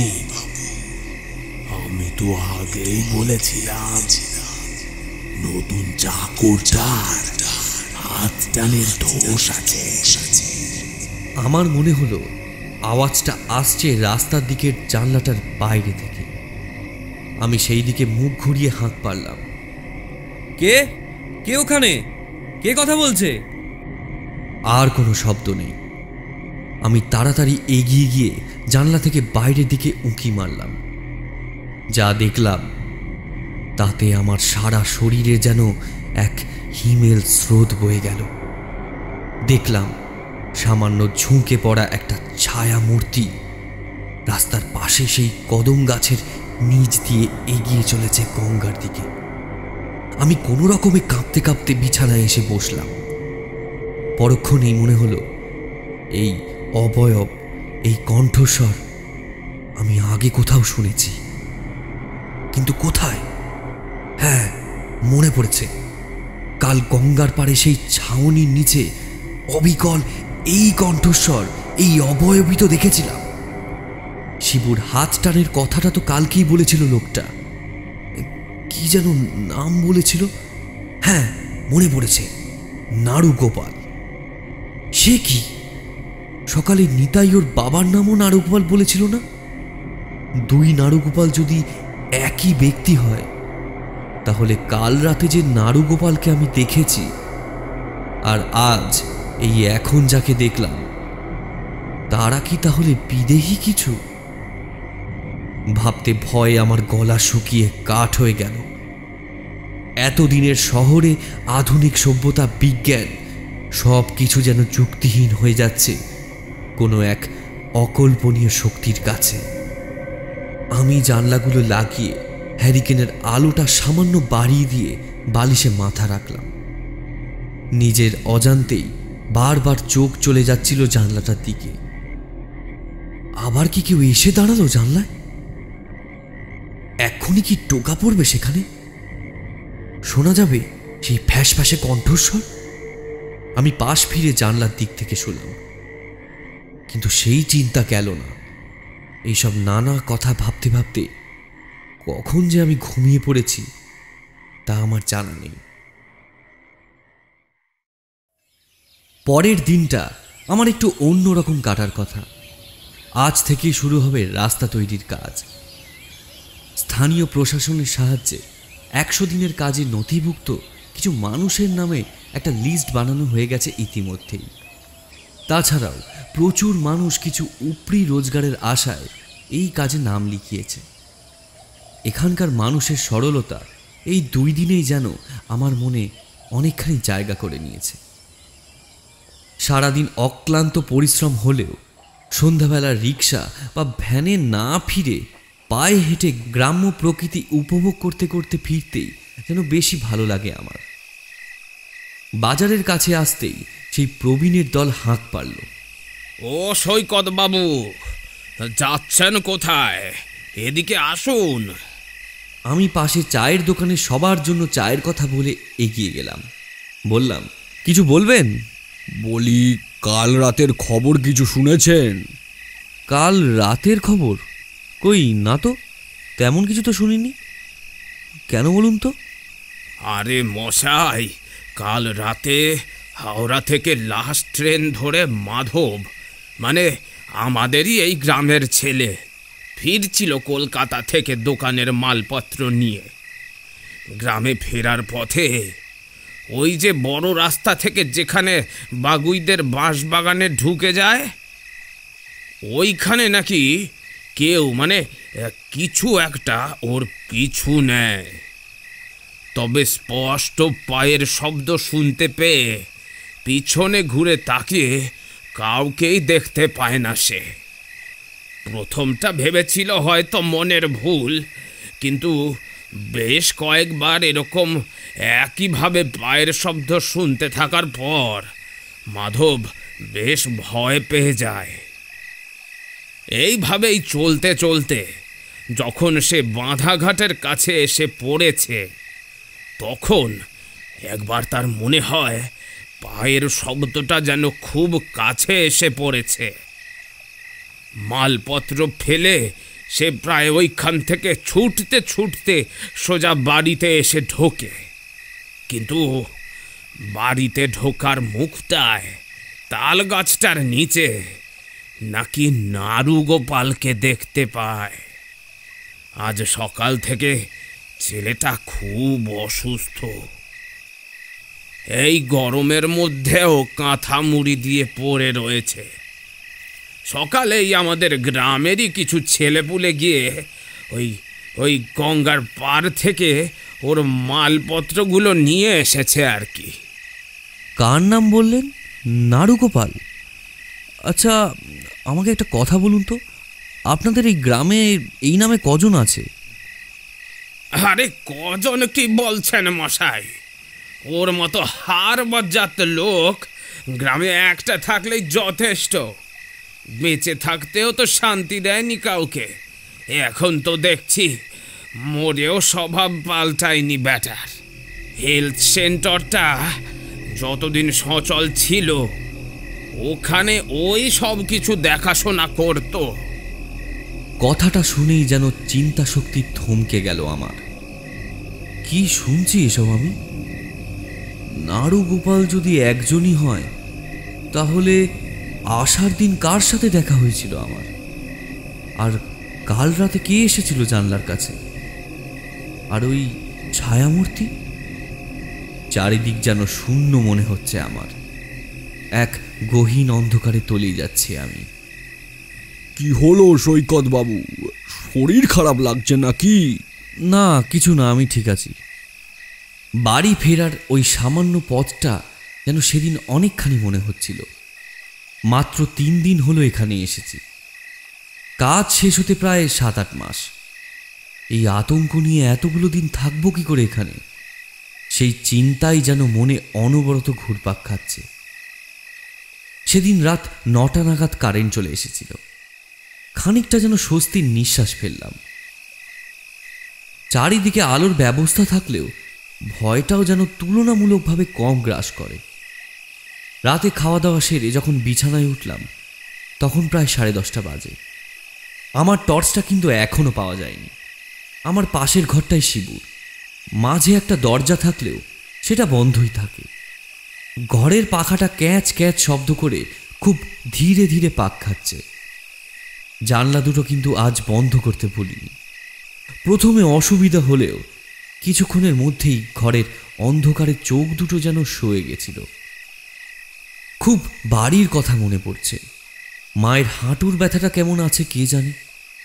আমি তো আগেই বলেছিলাম নতুন চাকরটার হাত টানের দোষ আছে। আমার মনে হলো আওয়াজটা আসছে রাস্তার দিকের জানলাটার বাইরে থেকে। আমি সেই দিকে মুখ ঘুরিয়ে হাঁক পারলাম। কে কে ওখানে? কে কথা বলছে? আর কোনো শব্দ নেই। আমি তাড়াতাড়ি এগিয়ে গিয়ে জানলা থেকে বাইরের দিকে উঁকি মারলাম। যা দেখলাম তাতে আমার সারা শরীরে যেন এক হিমেল স্রোত বয়ে গেল। দেখলাম সামান্য ঝুঁকে পড়া একটা ছায়া মূর্তি রাস্তার পাশে সেই কদম গাছের নিচ দিয়ে এগিয়ে চলেছে গঙ্গার দিকে। আমি কোনো রকমে কাঁপতে কাঁপতে বিছানায় এসে বসলাম। পরক্ষণেই মনে হলো এই অবয়ব, এই কণ্ঠস্বর আমি আগে কোথাও শুনেছি, কিন্তু কোথায়? হ্যাঁ, মনে পড়েছে, কাল গঙ্গার পাড়ে সেই ছাউনির নিচে অবিকল এই কণ্ঠস্বর, এই অবয়বই তো দেখেছিলাম। শিবুর হাত টানের কথাটা তো কালকেই বলেছিল লোকটা। কি যেন নাম বলেছিল? হ্যাঁ, মনে পড়েছে, নাড়ুগোপাল। সে কি সকালে নিতাই ওর বাবার নামও নাড়ুগোপাল বলেছিল না? দুই নাড়ুগোপাল যদি একই ব্যক্তি হয় তাহলে কাল রাতে যে নাড়ুগোপালকে আমি দেখেছি আর আজ এই এখন যাকে দেখলাম তারা কি তাহলে বিদেহী কিছু? ভাবতে ভয়ে আমার গলা শুকিয়ে কাঠ হয়ে গেল। এতদিনের শহরে আধুনিক সভ্যতা, বিজ্ঞান সব কিছু যেন যুক্তিহীন হয়ে যাচ্ছে কোনো এক অকল্পনীয় শক্তির কাছে। আমি জানলাগুলো লাগিয়ে হ্যারিকেনের আলোটা সামান্য বাড়িয়ে দিয়ে বালিশে মাথা রাখলাম। নিজের অজান্তেই বারবার চোখ চলে যাচ্ছিল জানলাটার দিকে। আবার কি কেউ এসে দাঁড়ালো জানলায়? এক্ষুনি কি টোকা পড়বে সেখানে? শোনা যাবে সেই ফ্যাস ফ্যাসে কণ্ঠস্বর? আমি পাশ ফিরে জানলার দিক থেকে শুনলাম, কিন্তু সেই চিন্তা গেল না। এইসব নানা কথা ভাবতে ভাবতে কখন যে আমি ঘুমিয়ে পড়েছি তা আমার জানা নেই। পরের দিনটা আমার একটু অন্যরকম কাটার কথা। আজ থেকেই শুরু হবে রাস্তা তৈরির কাজ। স্থানীয় প্রশাসনের সাহায্যে একশো দিনের কাজে নথিভুক্ত কিছু মানুষের নামে একটা লিস্ট বানানো হয়ে গেছে ইতিমধ্যেই। তাছাড়াও প্রচুর মানুষ কিছু উপরি রোজগারের আশায় এই কাজে নাম লিখিয়েছে। এখানকার মানুষের সরলতা এই দুই দিনেই যেন আমার মনে অনেকখানি জায়গা করে নিয়েছে। সারাদিন অক্লান্ত পরিশ্রম হলেও সন্ধ্যাবেলা রিক্সা বা ভ্যানে না ফিরে পায়ে হেঁটে গ্রাম্য প্রকৃতি উপভোগ করতে করতে ফিরতেই যেন বেশি ভালো লাগে আমার। বাজারের কাছে আসতেই সেই প্রবীণের দল হাঁক পারল। ও সৈকত বাবু, যাচ্ছেন কোথায়? এদিকে আসুন। আমি পাশে চায়ের দোকানে সবার জন্য চায়ের কথা বলে এগিয়ে গেলাম। বললাম, কিছু বলবেন? বলি, কাল রাতের খবর কিছু শুনেছেন? কাল রাতের খবর? কই না তো, তেমন কিছু তো শুনিনি। কেন বলুন তো? আরে মশাই, কাল রাতে হাওড়া থেকে লাস্ট ট্রেন ধরে মাধব, মানে আমাদেরই এই গ্রামের ছেলে, ফিরছিল কলকাতা থেকে দোকানের মালপত্র নিয়ে। গ্রামে ফেরার পথে ওই যে বড় রাস্তা থেকে যেখানে বাগুইদের বাঁশবাগানে ঢুকে যায়, ওইখানে নাকি কেউ মানে কিছু একটা ওর পিছু নেয়। তবে স্পষ্ট পায়ের শব্দ শুনতে পেয়ে পিছনে ঘুরে তাকিয়ে কাউকেই দেখতে পায় না সে। প্রথমটা ভেবেছিল হয়তো মনের ভুল, কিন্তু বেশ কয়েকবার এরকম একইভাবে পায়ের শব্দ শুনতে থাকার পর মাধব বেশ ভয় পেয়ে যায়। এইভাবেই চলতে চলতে যখন সে বাঁধাঘাটের কাছে এসে পড়েছে, তখন একবার তার মনে হয় পায়ের শব্দটা যেন খুব কাছে এসে পড়েছে। মালপত্র ফেলে সে প্রায় ওইখান থেকে ছুটতে ছুটতে সোজা বাড়িতে এসে ঢোকে। কিন্তু বাড়িতে ঢোকার মুখটায় তাল গাছটার নিচে নাকি নাড়ু গোপালকে দেখতে পায়। আজ সকাল থেকে ছেলেটা খুব অসুস্থ। এই গরমের মধ্যেও কাঁথা মুড়ি দিয়ে পড়ে রয়েছে। সকালেই আমাদের গ্রামেরই কিছু ছেলেপুলে গিয়ে ওই ওই গঙ্গার পার থেকে ওর মালপত্রগুলো নিয়ে এসেছে আর কি। কার নাম বললেন? নাড়ুগোপাল? আচ্ছা, আমাকে একটা কথা বলুন তো, আপনাদের এই গ্রামে এই নামে কজন আছে? আরে কজন কি বলছেন মশাই, ওর মতো হার বজ্জাত লোক গ্রামে একটা থাকলেই যথেষ্ট। বেঁচে থাকতেও তো শান্তি দেয়নি কাউকে, এখন তো দেখছি মরেও স্বভাব পাল্টায়নি ব্যাটার। হেলথ সেন্টারটা যতদিন সচল ছিল ওখানে ওই সব কিছু দেখাশোনা করত। কথাটা শুনেই যেন চিন্তা শক্তি থমকে গেল আমার। কি শুনছি এসব আমি? নাড়ুগোপাল যদি একজনই হয়, তাহলে আসার দিন কার সাথে দেখা হয়েছিল আমার? আর কাল রাতে কে এসেছিল জানলার কাছে? আর ওই ছায়ামূর্তি? চারিদিক যেন শূন্য মনে হচ্ছে আমার। এক গহীন অন্ধকারে তলিয়ে যাচ্ছি আমি। কি হলো সৈকত বাবু, শরীর খারাপ লাগছে নাকি? না, কিছু না, আমি ঠিক আছি। বাড়ি ফেরার ওই সামান্য পথটা যেন সেদিন অনেকখানি মনে হচ্ছিল। মাত্র তিন দিন হলো এখানে এসেছি। কাজ শেষ হতে প্রায় সাত আট মাস। এই আতঙ্ক নিয়ে এতগুলো দিন থাকবো কি করে এখানে, সেই চিন্তাই যেন মনে অনবরত ঘুরপাক খাচ্ছে। সেদিন রাত নটা নাগাদ কারেন্ট চলে এসেছিল। খানিকটা যেন স্বস্তির নিঃশ্বাস ফেললাম। চারিদিকে আলোর ব্যবস্থা থাকলেও ভয়টাও যেন তুলনামূলকভাবে কম গ্রাস করে। রাতে খাওয়া দাওয়া সেরে যখন বিছানায় উঠলাম, তখন প্রায় সাড়ে দশটা বাজে। আমার টর্চটা কিন্তু এখনো পাওয়া যায়নি। আমার পাশের ঘরটাই শিবুর। মাঝে একটা দরজা থাকলেও সেটা বন্ধই থাকে। ঘরের পাখাটা ক্যাচ ক্যাচ শব্দ করে খুব ধীরে ধীরে পাক খাচ্ছে। জানলা দুটো কিন্তু আজ বন্ধ করতে ভুলিনি। প্রথমে অসুবিধা হলেও কিছুক্ষণের মধ্যেই ঘরের অন্ধকারে চোখ দুটো যেন সয়ে গেছিল। খুব বাড়ির কথা মনে পড়ছে। মায়ের হাঁটুর ব্যথাটা কেমন আছে কে জানে।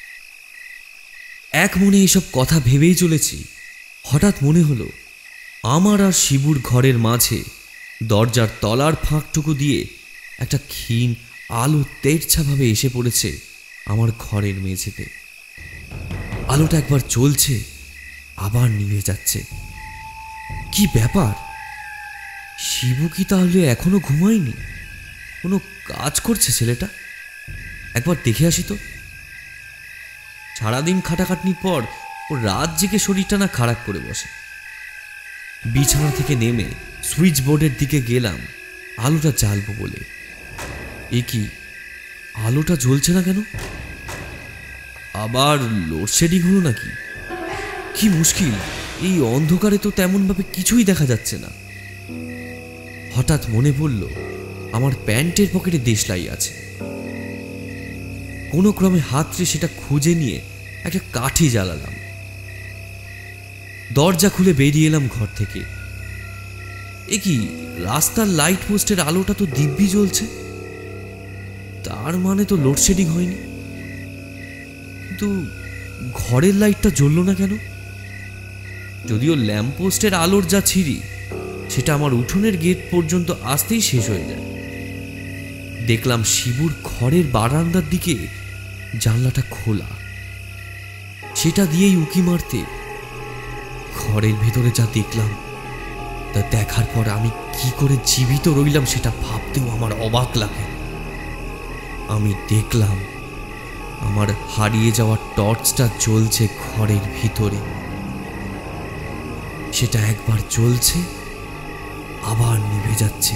এক মনে এসব কথা ভেবেই চলেছি, হঠাৎ মনে হলো আমার আর শিবুর ঘরের মাঝে দরজার তলার ফাঁকটুকু দিয়ে একটা ক্ষীণ আলো তেরছাভাবে এসে পড়েছে আমার ঘরের মেঝেতে। আলোটা একবার জ্বলছে, আবার নিভে যাচ্ছে। কি ব্যাপার? শিবু কি তাহলে এখনো ঘুমায়নি? কোনো কাজ করছে ছেলেটা? একবার দেখে আসি তো। সারাদিন খাটাখাটনির পর ও রাত জেগে শরীরটা না খারাপ করে বসে। বিছানা থেকে নেমে সুইচ বোর্ডের দিকে গেলাম আলোটা জ্বালবো বলে। এ কি, আলোটা জ্বলছে না কেন? আবার লোডশেডিং হলো নাকি? কি মুশকিল, এই অন্ধকারে তো তেমনভাবে কিছুই দেখা যাচ্ছে না। হঠাৎ মনে পড়ল আমার প্যান্টের পকেটে দেশলাই আছে। কোনো ক্রমে হাতরে সেটা খুঁজে নিয়ে একটা কাঠি জ্বালালাম। দরজা খুলে বেরিয়ে এলাম ঘর থেকে। এ কি, রাস্তার লাইট পোস্টের আলোটা তো দিব্যি জ্বলছে, তার মানে তো লোডশেডিং হয়নি। কিন্তু ঘরের লাইটটা জ্বলল না কেন? যদিও ল্যাম্পপোস্টের আলোর যা ছিরি সেটা আমার উঠোনের গেট পর্যন্ত আসতেই শেষ হয়ে যায়। দেখলাম শিবুর ঘরের বারান্দার দিকে জানলাটা খোলা। সেটা দিয়েই উকি মারতে ঘরের ভেতরে যা দেখলাম তা দেখার পর আমি কি করে জীবিত রইলাম সেটা ভাবতেও আমার অবাক লাগে। আমি দেখলাম আমার হারিয়ে যাওয়া টর্চটা জ্বলছে ঘরের ভিতরে। সেটা একবার জ্বলছে, আবার নিভে যাচ্ছে,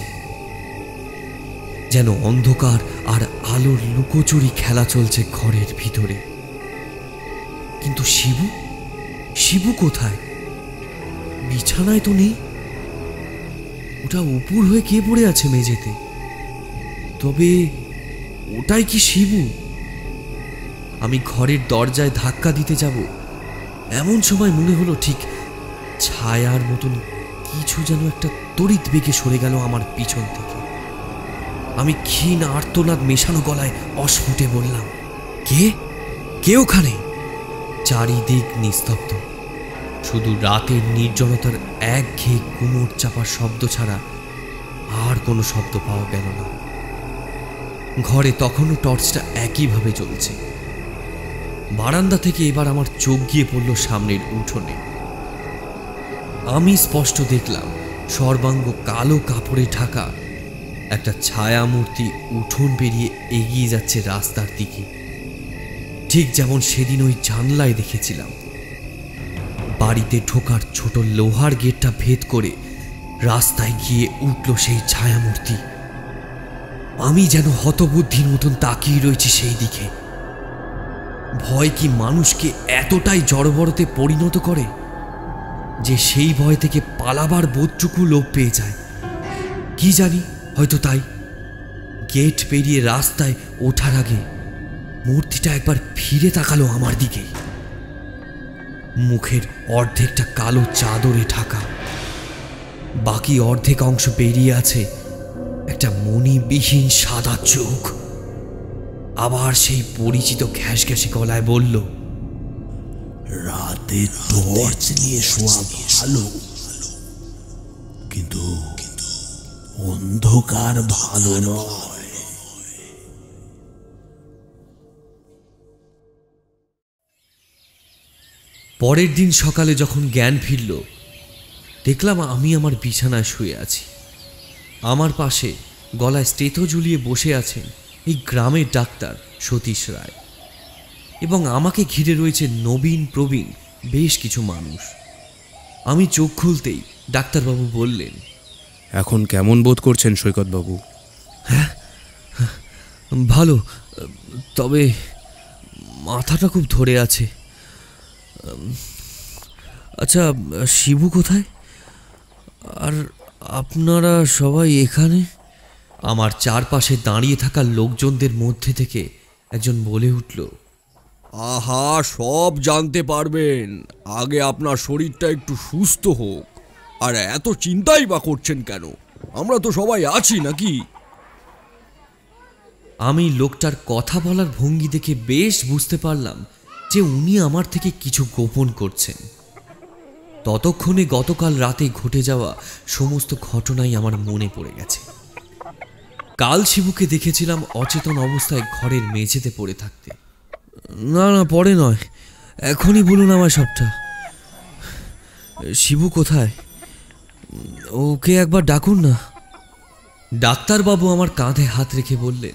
যেন অন্ধকার আর আলোর লুকোচুরি খেলা চলছে ঘরের ভিতরে। কিন্তু শিবু, শিবু কোথায়? বিছানায় তো নেই। ওটা উপর হয়ে কে পড়ে আছে মেঝেতে? তবে ওটাই কি শিবু? আমি ঘরের দরজায় ধাক্কা দিতে যাব, এমন সময় মনে হলো ঠিক ছায়ার মতন কিছু যেন একটা তড়িৎ বেগে সরে গেল আমার পিছন থেকে। আমি ক্ষীণ আর্তনাদ মেশানো গলায় অস্ফুটে বললাম, কে কে ওখানে? চারিদিক নিস্তব্ধ, শুধু রাতের নির্জনতার একঘেয়ে কুমোর চাপার শব্দ ছাড়া আর কোনো শব্দ পাওয়া গেল না। ঘরে তখনও টর্চটা একইভাবে জ্বলছে। বারান্দা থেকে এবার আমার চোখ গিয়ে পড়ল সামনের উঠোনে। আমি স্পষ্ট দেখলাম সর্বাঙ্গ কালো কাপড়ে ঢাকা একটা ছায়া মূর্তি উঠোন পেরিয়ে এগিয়ে যাচ্ছে রাস্তার দিকে, ঠিক যেমন সেদিন ওই জানলায় দেখেছিলাম। বাড়িতে ঢোকার ছোট লোহার গেটটা ভেদ করে রাস্তায় গিয়ে উঠল সেই ছায়ামূর্তি। আমি যেন হতবুদ্ধির মতন তাকিয়ে রয়েছি সেই দিকে। ভয় কি মানুষকে এতটাই জড়বড়তে পরিণত করে যে সেই ভয় থেকে পালাবার বোধটুকু লোপ পেয়ে যায়? কি জানি, হয়তো তাই। গেট পেরিয়ে রাস্তায় ওঠার আগে মূর্তিটা একবার ফিরে তাকালো আমার দিকে। মুখের অর্ধেকটা কালো চাদরে ঢাকা, বাকি অর্ধেক অংশ বেরিয়ে আছে একটা মণিবিহীন সাদা চোখ। আবার সেই পরিচিত ঘ্যাস ঘ্যাসে গলায় বলল, রাতে টর্চ নিয়ে শোয়া ভালো, কিন্তু অন্ধকার ভালো নয়। পরের দিন সকালে যখন জ্ঞান ফিরল, দেখলাম আমি আমার বিছানায় শুয়ে আছি। আমার পাশে গলায় স্টেথো ঝুলিয়ে বসে আছেন এই গ্রামের ডাক্তার সতীশ রায়, এবং আমাকে ঘিরে রয়েছে নবীন প্রবীণ বেশ কিছু মানুষ। আমি চোখ খুলতেই ডাক্তারবাবু বললেন, এখন কেমন বোধ করছেন সৈকতবাবু? হ্যাঁ, ভালো, তবে মাথাটা খুব ধরে আছে। আচ্ছা, শিবু কোথায়? আর আপনারা সবাই এখানে? আমার চারপাশে দাঁড়িয়ে থাকা লোকজনদের মধ্যে থেকে একজন বলে উঠল, আহা, সব জানতে পারবেন, আগে আপনার শরীরটা একটু সুস্থ হোক। আর এত চিন্তাই বা করছেন কেন? আমরা তো সবাই আছি নাকি? আমি লোকটার কথা বলার ভঙ্গি দেখে বেশ বুঝতে পারলাম যে উনি আমার থেকে কিছু গোপন করছেন। ততক্ষণে গতকাল রাতে ঘটে যাওয়া সমস্ত ঘটনাই আমার মনে পড়ে গেছে। কাল শিবুকে দেখেছিলাম অচেতন অবস্থায় ঘরের মেঝেতে পড়ে থাকতে। না না, পরে নয়, এখনই বলুন আমার সবটা। শিবু কোথায়? ওকে একবার ডাকুন না। ডাক্তারবাবু আমার কাঁধে হাত রেখে বললেন,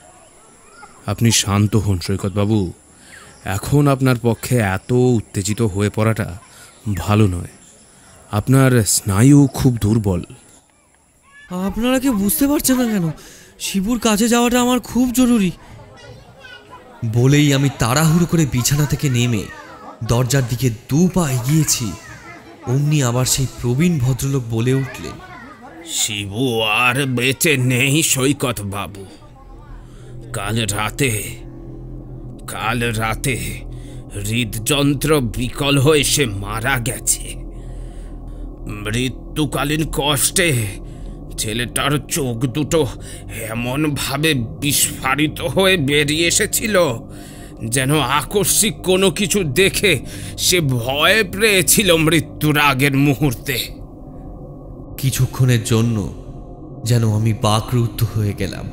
আপনি শান্ত হন সৈকতবাবু। এখন আপনার পক্ষে এত উত্তেজিত হয়ে পড়াটা ভালো নয়। আপনার স্নায়ু খুব দুর্বল। আপনারা কি বুঝতে পারছেন না কেন? শিবুর কাছে যাওয়াটা আমার খুব জরুরি। বলেই আমি তাড়াহুড়ো করে বিছানা থেকে নেমে দরজার দিকে দু পা এগিয়েছি। অমনি আবার সেই প্রবীণ ভদ্রলোক বলে উঠলেন, শিবু আর বেঁচে নেই সৈকতবাবু। কাল রাতে কাল রাতে হৃদযন্ত্র বিকল হয়ে সে মারা গেছে। মৃত্যুকালীন কষ্টে ছেলেটার চোখ দুটো এমন ভাবে বিস্ফারিত হয়ে বেরিয়ে এসেছিল যেন আকস্মিক কোনো কিছু দেখে সে ভয় পেয়েছিল মৃত্যুর আগের মুহূর্তে। কিছুক্ষণের জন্য যেন আমি বাকরুদ্ধ হয়ে গেলাম।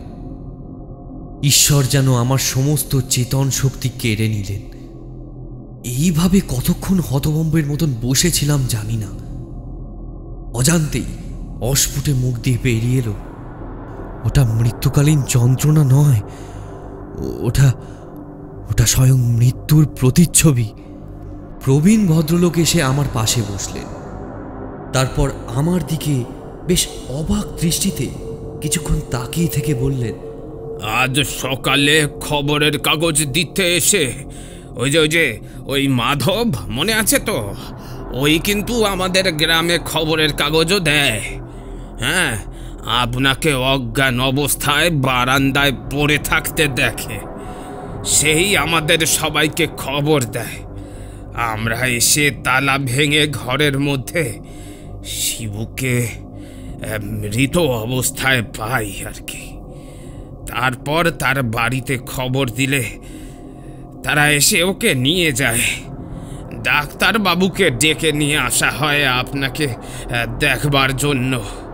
ঈশ্বর যেন আমার সমস্ত চেতন শক্তি কেড়ে নিলেন। এইভাবে কতক্ষণ হতভম্বের মতন বসেছিলাম জানি না। অজান্তেই অস্ফুটে মুখ দিয়ে বেরিয়ে এলো, ওটা মৃত্যুকালীন যন্ত্রণা নয়, ওটা ওটা স্বয়ং মৃত্যুর প্রতিচ্ছবি। প্রবীণ ভদ্রলোক এসে আমার পাশে বসলেন। তারপর আমার দিকে বেশ অবাক দৃষ্টিতে কিছুক্ষণ তাকিয়ে থেকে বললেন, আজ সকালে খবরের কাগজ দিতে এসে ওই যে ওই যে ওই মাধব, মনে আছে তো? ওই কিন্তু আমাদের গ্রামে খবরের কাগজও দেয়। হ্যাঁ, আপনাকে অজ্ঞান অবস্থায় বারান্দায় পড়ে থাকতে দেখে সেই আমাদের সবাইকে খবর দেয়। আমরা এসে তালা ভেঙে ঘরের মধ্যে শিবুকে মৃত অবস্থায় পাই আর কি। তারপর তার বাড়িতে খবর দিলে তারা এসে ওকে নিয়ে যায়। ডাক্তার বাবুকে ডেকে নিয়ে আসা হয় আপনাকে দেখবার জন্য।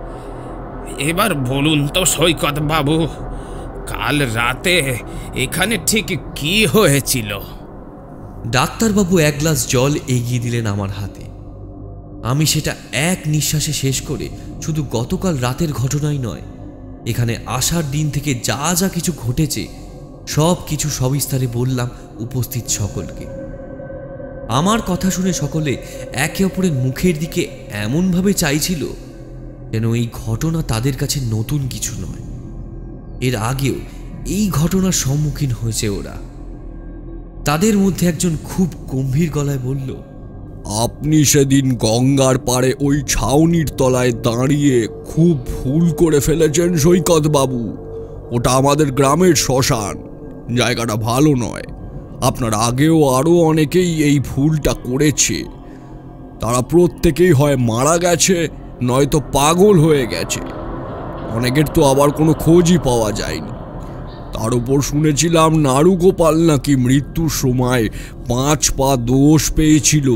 এবার বলুন তো সৈকত বাবু, কাল রাতে এখানে ঠিক কি হয়েছিল? ডাক্তারবাবু এক গ্লাস জল এগিয়ে দিলেন আমার হাতে। আমি সেটা এক নিঃশ্বাসে শেষ করে শুধু গতকাল রাতের ঘটনাই নয়, এখানে আসার দিন থেকে যা যা কিছু ঘটেছে সব কিছু সবিস্তারে বললাম উপস্থিত সকলকে। আমার কথা শুনে সকলে একে অপরের মুখের দিকে এমনভাবে চাইছিল যেন এই ঘটনা তাদের কাছে নতুন কিছু নয়। এর আগেও এই ঘটনার সম্মুখীন হয়েছে ওরা। তাদের মধ্যে একজন খুব গম্ভীর গলায় বলল, আপনি সেদিন গঙ্গার পাড়ে ওই ছাউনির তলায় দাঁড়িয়ে খুব ভুল করে ফেলেছেন সৈকত বাবু। ওটা আমাদের গ্রামের শ্মশান, জায়গাটা ভালো নয়। আপনার আগেও আরও অনেকেই এই ভুলটা করেছে। তারা প্রত্যেকেই হয় মারা গেছে নয়তো পাগল হয়ে গেছে। অনেকের তো আবার কোনো খোঁজই পাওয়া যায়নি। তার উপর শুনেছিলাম নাড়ুগোপাল নাকি মৃত্যুর সময় পাঁচ পা দোষ পেয়েছিল।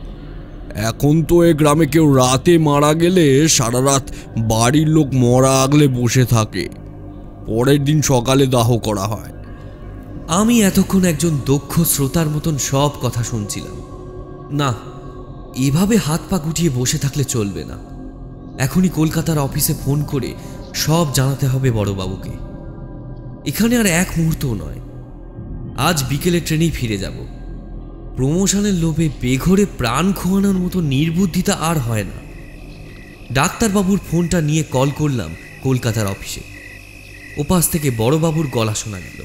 এখন তো এ গ্রামে কেউ রাতে মারা গেলে সারা রাত বাড়ির লোক মরা আগলে বসে থাকে, পরের দিন সকালে দাহ করা হয়। আমি এতক্ষণ একজন দক্ষ শ্রোতার মতন সব কথা শুনছিলাম। না, এভাবে হাত পা গুটিয়ে বসে থাকলে চলবে না। এখনই কলকাতার অফিসে ফোন করে সব জানাতে হবে বড়বাবুকে। এখানে আর এক মুহূর্তও নয়, আজ বিকেলে ট্রেনেই ফিরে যাব। প্রমোশনের লোভে বেঘরে প্রাণ খোয়ানোর মতো নির্বুদ্ধিতা আর হয় না। ডাক্তারবাবুর ফোনটা নিয়ে কল করলাম কলকাতার অফিসে। ওপাশ থেকে বড়বাবুর গলা শোনা গেল।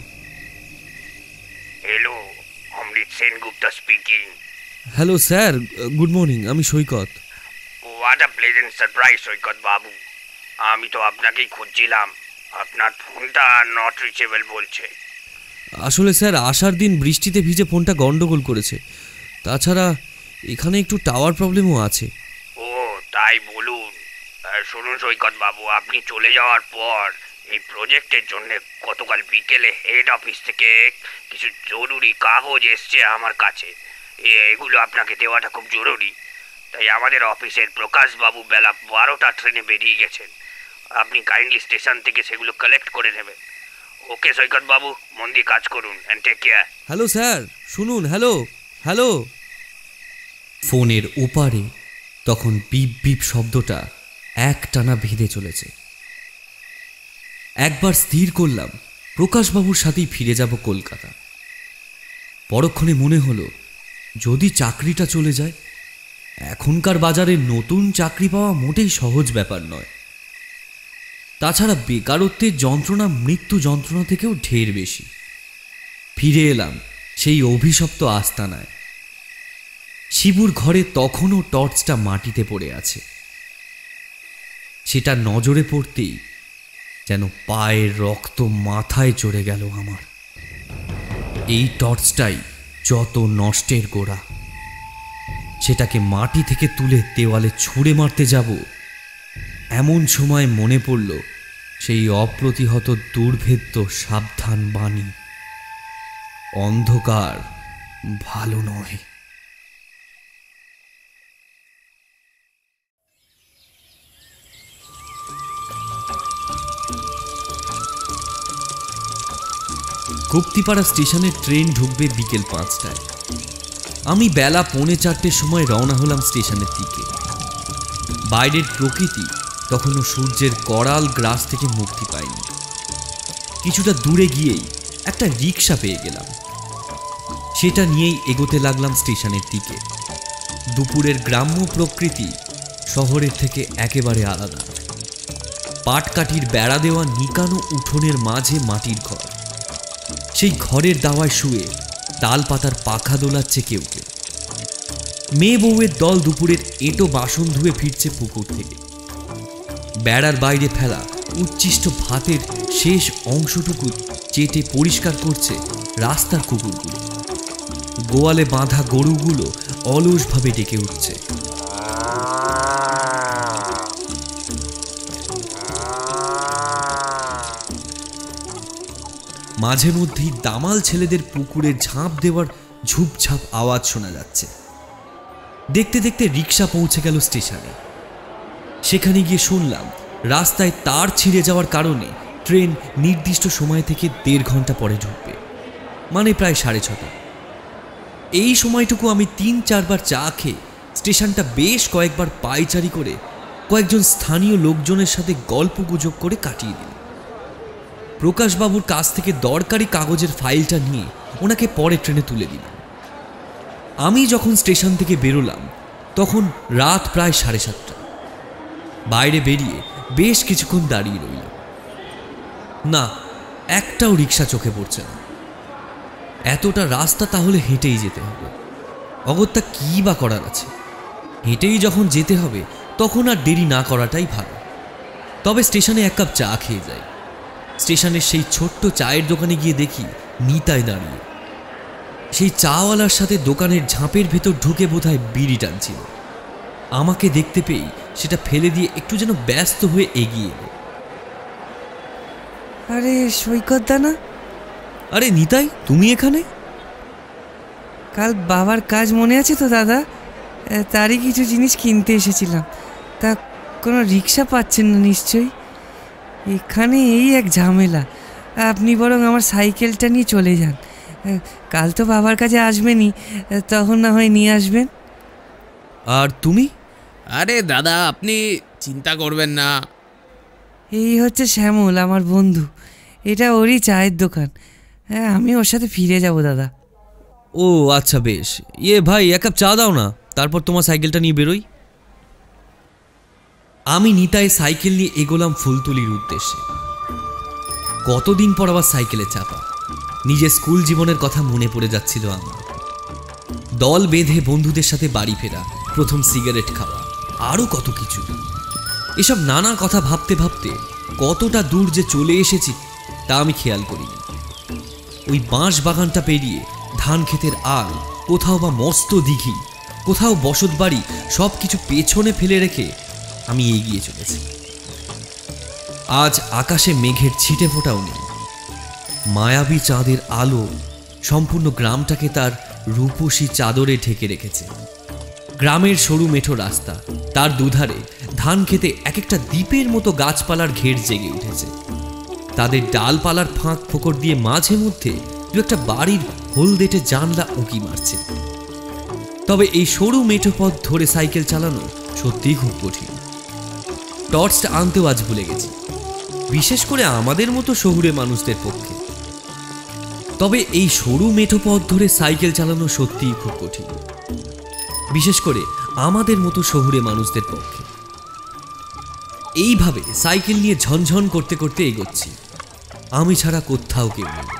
Hello, Amrit Sengupta speaking. Hello sir, good morning, আমি Saikat. What a pleasant surprise Saikat babu. আমি তো আপনাকেই খুঁজছিলাম, আপনার ফোনটা নট রিচেবল বলছে। আসলে স্যার আসার দিন বৃষ্টিতে ভিজে ফোনটা গন্ডগোল করেছে, তাছাড়া এখানে একটু টাওয়ার প্রবলেমও আছে। ও তাই বলুন। আর শুনুন সৈকত বাবু, আপনি চলে যাওয়ার পর এই প্রজেক্টের জন্য গতকাল বিকেলে হেড অফিস থেকে কিছু জরুরি কাগজ এসছে আমার কাছে। এগুলো আপনাকে দেওয়াটা খুব জরুরি, তাই আমাদের অফিসের প্রকাশবাবু বেলা বারোটা ট্রেনে বেরিয়ে গেছেন। আপনি কাইন্ডলি স্টেশন থেকে সেগুলো কালেক্ট করে নেবেন। ওকে সৈকত বাবু, মন দিয়ে কাজ করুন and take care. Hello sir, শুনুন, হ্যালো হ্যালো। ফোনের ওপারে তখন বিপ বিপ শব্দটা একটানা ভেদে চলেছে। একবার স্থির করলাম প্রকাশবাবুর সাথেই ফিরে যাব কলকাতা। পরক্ষণে মনে হলো যদি চাকরিটা চলে যায়, এখনকার বাজারে নতুন চাকরি পাওয়া মোটেই সহজ ব্যাপার নয়। তাছাড়া বেকারত্বের যন্ত্রণা মৃত্যু যন্ত্রণা থেকেও ঢের বেশি। ফিরে এলাম সেই অভিশপ্ত আস্তানায়। শিবুর ঘরে তখনও টর্চটা মাটিতে পড়ে আছে। সেটা নজরে পড়তেই যেন পায়ের রক্ত মাথায় চড়ে গেল আমার। এই টর্চটাই যত নষ্টের গোড়া। সেটাকে মাটি থেকে তুলে দেওয়ালে ছুঁড়ে মারতে যাব, এমন সময় মনে পড়ল সেই অপ্রতিহত দুর্ভেদ্য সাবধান বাণী, অন্ধকার ভালো নয়। গুপ্তিপাড়া স্টেশনে ট্রেন ঢুকবে বিকেল পাঁচটায়। আমি বেলা পৌনে চারটের সময় রওনা হলাম স্টেশনের দিকে। বাইরের প্রকৃতি তখনও সূর্যের করাল গ্রাস থেকে মুক্তি পায়নি। কিছুটা দূরে গিয়েই একটা রিক্সা পেয়ে গেলাম। সেটা নিয়েই এগোতে লাগলাম স্টেশনের দিকে। দুপুরের গ্রাম্য প্রকৃতি শহরের থেকে একেবারে আলাদা। পাটকাঠির বেড়া দেওয়া নিকানো উঠোনের মাঝে মাটির ঘর। সেই ঘরের দাওয়ায় শুয়ে তাল পাতার পাখা দোলাচ্ছে কেউ কেউ। মেয়ে বউয়ের দল দুপুরের এঁটো বাসন ধুয়ে ফিরছে পুকুর থেকে। বেড়ার বাইরে ফেলা উচ্ছিষ্ট ভাতের শেষ অংশটুকু চেটে পরিষ্কার করছে রাস্তার কুকুরগুলো। গোয়ালে বাঁধা গরুগুলো অলসভাবে ডেকে উঠছে। মাঝে মধ্যেই দামাল ছেলেদের পুকুরে ঝাঁপ দেওয়ার ঝুপঝাপ আওয়াজ শোনা যাচ্ছে। দেখতে দেখতে রিক্সা পৌঁছে গেল স্টেশনে। সেখানে গিয়ে শুনলাম রাস্তায় তার ছিঁড়ে যাওয়ার কারণে ট্রেন নির্দিষ্ট সময় থেকে দেড় ঘন্টা পরে ঢুকবে, মানে প্রায় সাড়ে ছটা। এই সময়টুকু আমি তিন চারবার চা খেয়ে স্টেশনটা বেশ কয়েকবার পায়চারি করে কয়েকজন স্থানীয় লোকজনের সাথে গল্প গুজব করে কাটিয়ে দিলাম। প্রকাশবাবুর কাছ থেকে দরকারি কাগজের ফাইলটা নিয়ে ওনাকে পরে ট্রেনে তুলে দিলাম। আমি যখন স্টেশন থেকে বেরোলাম তখন রাত প্রায় সাড়ে সাতটা। বাইরে বেরিয়ে বেশ কিছুক্ষণ দাঁড়িয়ে রইলাম। না, একটাও রিক্সা চোখে পড়ছে না। এতটা রাস্তা তাহলে হেঁটেই যেতে হবে। অগত্যা কী বা করার আছে? হেঁটেই যখন যেতে হবে তখন আর দেরি না করাটাই ভালো। তবে স্টেশনে এক কাপ চা খেয়ে যাই। স্টেশনের সেই ছোট্ট চায়ের দোকানে গিয়ে দেখি নিতাই দাঁড়িয়ে। সেই চাওয়ালার সাথে দোকানের ঝাঁপের ভেতর ঢুকে বোধহয় বিড়ি টানছিল। আমাকে দেখতে পেয়েই সেটা ফেলে দিয়ে একটু যেন ব্যস্ত হয়ে এগিয়ে এলো। আরে সৈকত দা না? আরে নিতাই, তুমি এখানে? কাল বাবার কাজ মনে আছে তো দাদা? তারই কিছু জিনিস কিনতে এসেছিলাম। তা কোনো রিক্সা পাচ্ছেন না নিশ্চয়ই? এখানে এই এক ঝামেলা। আপনি বরং আমার সাইকেলটা নিয়ে চলে যান। কাল তো বাবার কাছে আসবেনই, তখন না হয় নিয়ে আসবেন। আর তুমি? আরে দাদা, আপনি চিন্তা করবেন না। এই হচ্ছে শ্যামল, আমার বন্ধু। এটা ওরই চায়ের দোকান। হ্যাঁ, আমি ওর সাথে ফিরে যাব দাদা। ও আচ্ছা, বেশ। ইয়ে ভাই, এক কাপ চা দাও না, তারপর তোমার সাইকেলটা নিয়ে বেরোই। আমি নিতাই সাইকেল নিয়ে এগোলাম ফুলতলির উদ্দেশ্যে। কতদিন পর আবার সাইকেলে চাপা। নিজের স্কুল জীবনের কথা মনে পড়ে যাচ্ছিল আমার। দল বেঁধে বন্ধুদের সাথে বাড়ি ফেরা, প্রথম সিগারেট খাওয়া, আরও কত কিছু। এসব নানা কথা ভাবতে ভাবতে কতটা দূর যে চলে এসেছি তা আমি খেয়াল করিনি। ওই বাঁশ বাগানটা পেরিয়ে ধান ক্ষেতের আল, কোথাও বা মস্ত দিঘি, কোথাও বসত বাড়ি, সব কিছু পেছনে ফেলে রেখে আমি এগিয়ে চলেছি। আজ আকাশে মেঘের ছিটে ফোঁটাও নেই। মায়াবী চাঁদের আলো সম্পূর্ণ গ্রামটাকে তার রূপসী চাদরে ঢেকে রেখেছে। গ্রামের সরু মেঠো রাস্তা, তার দুধারে ধান খেতে এক একটা দ্বীপের মতো গাছপালার ঘের জেগে উঠেছে। তাদের ডালপালার ফাঁক ফোকর দিয়ে মাঝে মধ্যে দু একটা বাড়ির হলদেটে জানলা উঁকি মারছে। তবে এই সরু মেঠো পথ ধরে সাইকেল চালানো সত্যিই খুব কঠিন। টর্চটা আনতেও আজ ভুলে গেছি, বিশেষ করে আমাদের মতো শহুরে মানুষদের পক্ষে। তবে এই সরু মেঠো পথ ধরে সাইকেল চালানো সত্যিই খুব কঠিন, বিশেষ করে আমাদের মতো শহুরে মানুষদের পক্ষে। এইভাবে সাইকেল নিয়ে ঝনঝন করতে করতে এগোচ্ছি, আমি ছাড়া কোথাও কেউ নেই।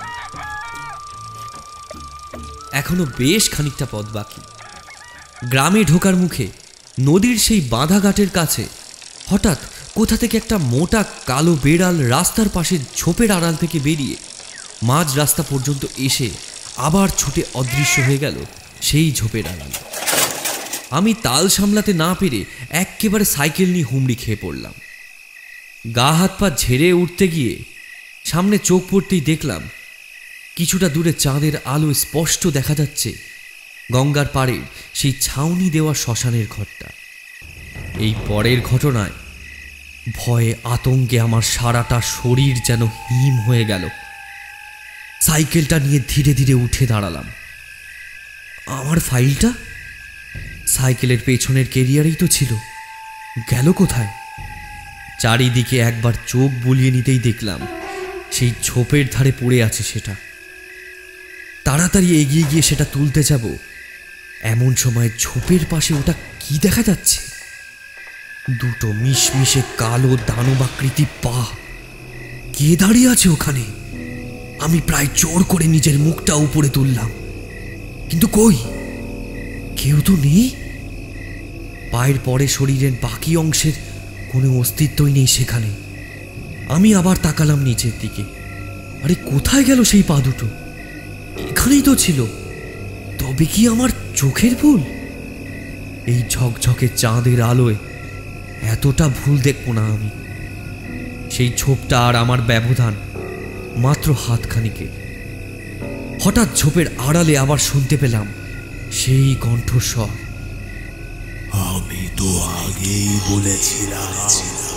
এখনো বেশ খানিকটা পথ বাকি। গ্রামে ঢোকার মুখে নদীর সেই বাঁধা ঘাটের কাছে হঠাৎ কোথা থেকে একটা মোটা কালো বেড়াল রাস্তার পাশে ঝোপের আড়াল থেকে বেরিয়ে মাঝ রাস্তা পর্যন্ত এসে আবার ছুটে অদৃশ্য হয়ে গেল সেই ঝোপের আড়াল। আমি তাল সামলাতে না পেরে একেবারে সাইকেল নিয়ে হুমড়ি খেয়ে পড়লাম। গা হাত পা ঝেড়ে উঠতে গিয়ে সামনে চোখ পড়তেই দেখলাম কিছুটা দূরে চাঁদের আলো স্পষ্ট দেখা যাচ্ছে গঙ্গার পাড়ের সেই ছাউনি দেওয়া শ্মশানের ঘরটা। এই পরের ঘটনায় ভয়ে আতঙ্কে আমার সারাটা শরীর যেন হিম হয়ে গেল। সাইকেলটা নিয়ে ধীরে ধীরে উঠে দাঁড়ালাম। আমার ফাইলটা সাইকেলের পেছনের কেরিয়ারেই তো ছিল, গেল কোথায়? চারিদিকে একবার চোখ বুলিয়ে নিতেই দেখলাম সেই ঝোপের ধারে পড়ে আছে সেটা। তাড়াতাড়ি এগিয়ে গিয়ে সেটা তুলতে যাব, এমন সময় ঝোপের পাশে ওটা কি দেখা যাচ্ছে? দুটো মিশমিশে কালো দানবাকৃতি পা। কে দাঁড়িয়ে আছে ওখানে? আমি প্রায় জোর করে নিজের মুখটা উপরে তুললাম, কিন্তু কই, কেউ তো নেই। পায়ের পরে শরীরের বাকি অংশের কোনো অস্তিত্বই নেই সেখানে। আমি আবার তাকালাম নিচের দিকে। আরে কোথায় গেল সেই পা দুটো? এখানেই তো ছিল। তবে কি আমার চোখের ভুল? এই ঝকঝকে চাঁদের আলোয় এতটা ভুল দেখবো না আমি। সেই ঝোপটা আর আমার ব্যবধান মাত্র হাতখানিকে। হঠাৎ ঝোপের আড়ালে আবার শুনতে পেলাম সেই কণ্ঠস্বর। আমি তো আগেই বলেছিলাম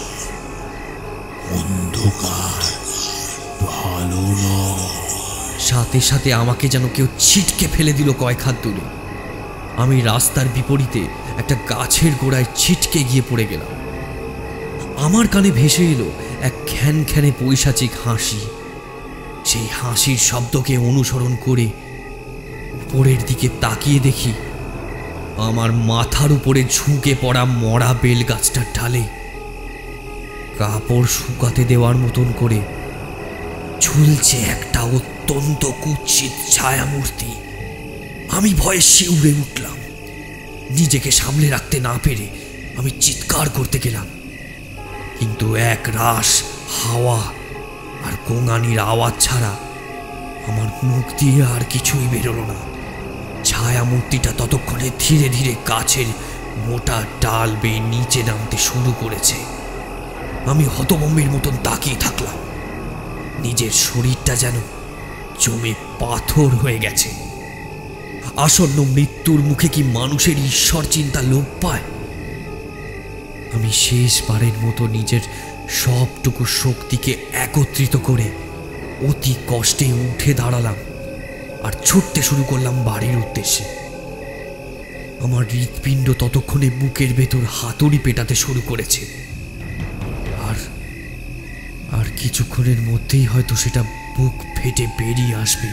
অন্ধকার ভালো নয়। সাথে সাথে আমাকে যেন কেউ ছিটকে ফেলে দিল কয়েক হাত দূরে। আমি রাস্তার বিপরীতে একটা গাছের গোড়ায় ছিটকে গিয়ে পড়ে গেলাম। আমার কানে ভেসে এলো এক খ্যান খ্যানে পৈশাচিক হাসি। সেই হাসির শব্দকে অনুসরণ করে উপরের দিকে তাকিয়ে দেখি আমার মাথার উপরে ঝুঁকে পড়া মরা বেল গাছটার ঢালে কাপড় শুকাতে দেওয়ার মতন করে ঝুলছে একটা অত্যন্ত কুৎসিত ছায়ামূর্তি। আমি ভয়ে শিউরে উঠলাম। নিজেকে সামলে রাখতে না পেরে আমি চিৎকার করতে গেলাম, কিন্তু এক রাশ হাওয়া আর গোঙানির আওয়াজ ছাড়া আমার মুখ দিয়ে আর কিছুই বেরোলো না। ছায়ামূর্তিটা ততক্ষণে ধীরে ধীরে গাছের মোটা ডাল বেয়ে নিচে নামতে শুরু করেছে। আমি হতভম্বের মতন তাকিয়ে থাকলাম। নিজের শরীরটা যেন জমে পাথর হয়ে গেছে। আসন্ন মৃত্যুর মুখে কি মানুষের ঈশ্বর চিন্তা লোপ পায়? আমি শেষবারের মতো নিজের সবটুকু শক্তিকে একত্রিত করে অতি কষ্টে উঠে দাঁড়ালাম আর ছুটতে শুরু করলাম বাড়ির উদ্দেশ্যে। আমার হৃৎপিণ্ড ততক্ষণে বুকের ভেতর হাতুড়ি পেটাতে শুরু করেছে, আর আর কিছুক্ষণের মধ্যেই হয়তো সেটা বুক ফেটে বেরিয়ে আসবে।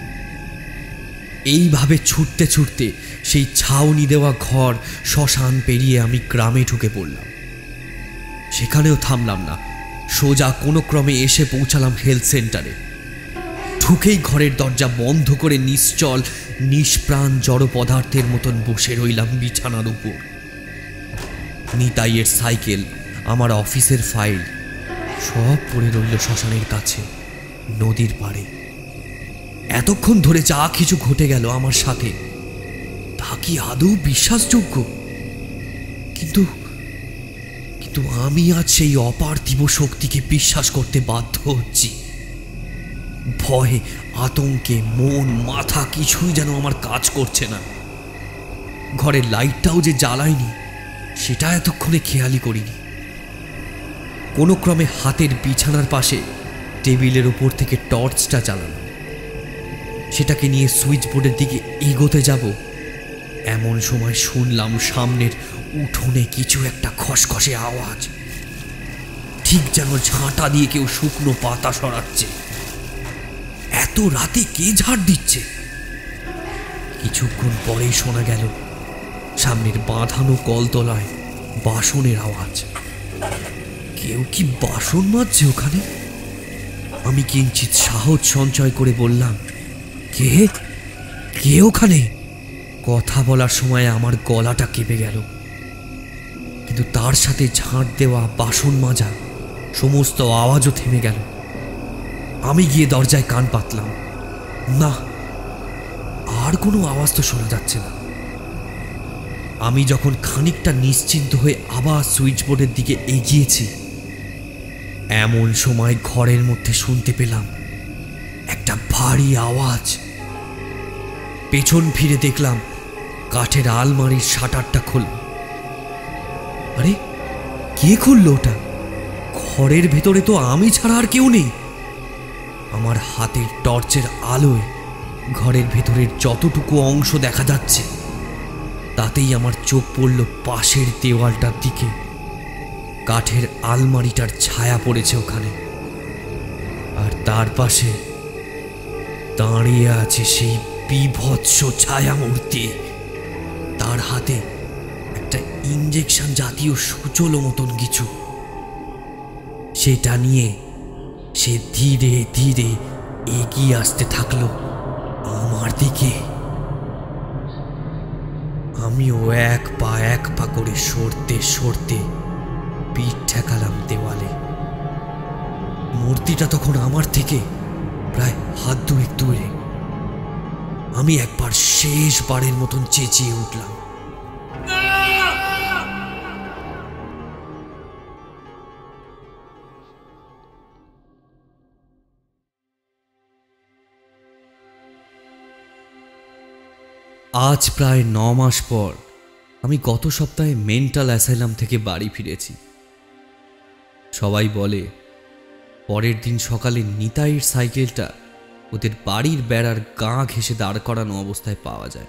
এইভাবে ছুটতে ছুটতে সেই ছাউনি দেওয়া ঘর শ্মশান পেরিয়ে আমি গ্রামে ঢুকে পড়লাম। সেখানেও থামলাম না, সোজা কোনো ক্রমে এসে পৌঁছালাম হেলথ সেন্টারে। ঢুকেই ঘরের দরজা বন্ধ করে নিশ্চল নিষ্প্রাণ জড় পদার্থের মতন বসে রইলাম বিছানার উপর। নিতাইয়ের সাইকেল আমার অফিসের ফাইল সব পড়ে রইল শ্মশানের কাছে, নদীর পাড়ে। এতক্ষণ ধরে যা কিছু ঘটে গেল আমার সাথে, তা কি আদৌ বিশ্বাসযোগ্য? কিন্তু কিন্তু আমি আজ সেই অপার্থিব শক্তিকে বিশ্বাস করতে বাধ্য হচ্ছি। ভয়ে আতঙ্কে মন মাথা কিছুই যেন আমার কাজ করছে না। ঘরের লাইটটাও যে জ্বালায়নি সেটা এতক্ষণে খেয়ালই করিনি। কোনো ক্রমে হাতের বিছানার পাশে টেবিলের উপর থেকে টর্চটা জ্বালানো, সেটাকে নিয়ে সুইচ বোর্ডের দিকে এগোতে যাব, এমন সময় শুনলাম সামনের উঠোনে কিছু একটা খসখসে আওয়াজ, ঠিক যেন ঝাঁটা দিয়ে কেউ শুকনো পাতা সরাচ্ছে। এত রাতে কে ঝাড় দিচ্ছে? কিছুক্ষণ পরেই শোনা গেল সামনের বাঁধানো কলতলায় বাসনের আওয়াজ। কেউ কি বাসন মাজছে ওখানে? আমি কিঞ্চিৎ সাহস সঞ্চয় করে বললাম, কে কে ওখানে? কথা বলার সময় আমার গলাটা কেঁপে গেল, কিন্তু তার সাথে ঝাঁট দেওয়া, বাসন মাজা সমস্ত আওয়াজও থেমে গেল। আমি গিয়ে দরজায় কান পাতলাম, না, আর কোনো আওয়াজ তো শোনা যাচ্ছে না। আমি যখন খানিকটা নিশ্চিন্ত হয়ে আবার সুইচ বোর্ডের দিকে এগিয়েছি, এমন সময় ঘরের মধ্যে শুনতে পেলাম একটা ভারী আওয়াজ। পেছন ফিরে দেখলাম কাঠের আলমারির শাটারটা খোলা। আরে, কে খুলল ওটা? ঘরের ভেতরে তো আমি ছাড়া আর কেউ নেই। আমার হাতের টর্চের আলোয় ঘরের ভেতরের যতটুকু অংশ দেখা যাচ্ছে, তাতেই আমার চোখ পড়ল পাশের দেওয়ালটার দিকে। কাঠের আলমারিটার ছায়া পড়েছে ওখানে, আর তার পাশে দাঁড়িয়ে আছে সেই বিভৎস ছায়া মূর্তি। তার হাতে একটা ইঞ্জেকশন জাতীয় সূচলো মতন কিছু। সেটা নিয়ে সে ধীরে ধীরে এগিয়ে আসতে থাকলো আমার দিকে। আমিও এক পা এক পা করে সরতে সরতে পিঠ ঠেকালাম দেওয়ালে। মূর্তিটা তখন আমার থেকে প্রায় হাত দুয়েক দূরে। আমি একবার শেষবারের মতন চেঁচিয়ে উঠলাম, আজ প্রায় ন মাস পর আমি গত সপ্তাহে মেন্টাল অ্যাসাইলাম থেকে বাড়ি ফিরেছি। সবাই বলে পরের দিন সকালে নিতাইয়ের সাইকেলটা ওদের বাড়ির বেড়ার গা ঘেঁষে দাঁড় করানো অবস্থায় পাওয়া যায়,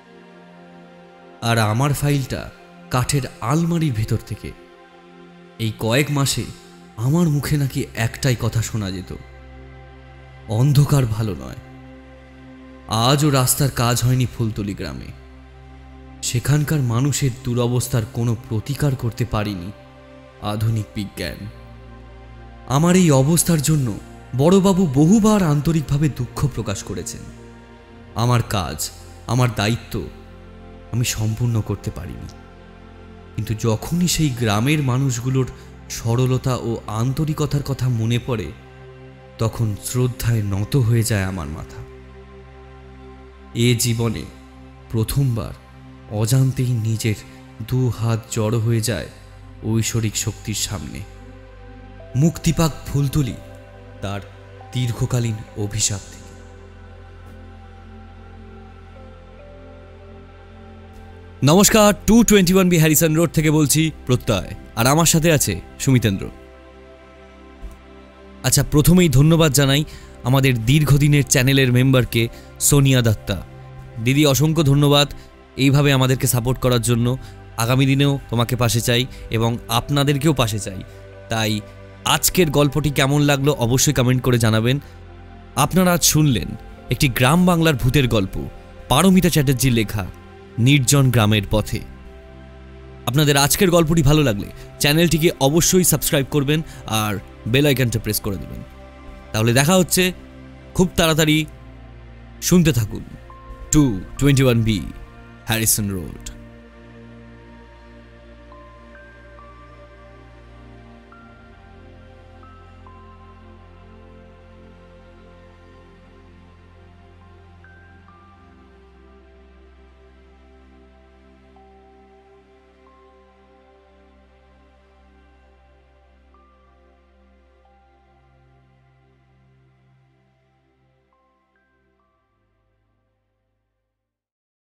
আর আমার ফাইলটা কাঠের আলমারির ভেতর থেকে। এই কয়েক মাসে আমার মুখে নাকি একটাই কথা শোনা যেত, অন্ধকার ভালো নয়। আজও রাস্তার কাজ হয়নি ফুলতলি গ্রামে। সেখানকার মানুষের দুরবস্থার কোনো প্রতিকার করতে পারেনি আধুনিক বিজ্ঞান। আমার এই অবস্থার জন্য বড়বাবু বহুবার আন্তরিকভাবে দুঃখ প্রকাশ করেছেন। আমার কাজ, আমার দায়িত্ব আমি সম্পূর্ণ করতে পারিনি, কিন্তু যখনই সেই গ্রামের মানুষগুলোর সরলতা ও আন্তরিকতার কথা মনে পড়ে, তখন শ্রদ্ধায় নত হয়ে যায় আমার মাথা। এ জীবনে প্রথমবার অজান্তেই নিজের দু হাত জড়ো হয়ে যায় ঐশ্বরিক শক্তির সামনে। মুক্তিপাক ফুলতলি তার দীর্ঘকালীন অভিশাপ থেকে। নমস্কার, two twenty one B Harrison road থেকে বলছি প্রত্যয়, আর আমার সাথে আছে সুমিতেন্দ্র। আচ্ছা, প্রথমেই ধন্যবাদ জানাই আমাদের দীর্ঘদিনের চ্যানেলের মেম্বারকে সোনিয়া দত্তা। দিদি, অসংখ্য ধন্যবাদ এইভাবে আমাদেরকে সাপোর্ট করার জন্য। আগামী দিনেও তোমাকে পাশে চাই এবং আপনাদেরকেও পাশে চাই। তাই আজকের গল্পটি কেমন লাগলো অবশ্যই কমেন্ট করে জানাবেন। আপনারা আজ শুনলেন একটি গ্রাম বাংলার ভূতের গল্প, পারমিতা চ্যাটার্জির লেখা নির্জন গ্রামের পথে। আপনাদের আজকের গল্পটি ভালো লাগলে চ্যানেলটিকে অবশ্যই সাবস্ক্রাইব করবেন আর বেল আইকনটা প্রেস করে দেবেন। তাহলে দেখা হচ্ছে খুব তাড়াতাড়ি। শুনতে থাকুন two twenty one B Harrison road.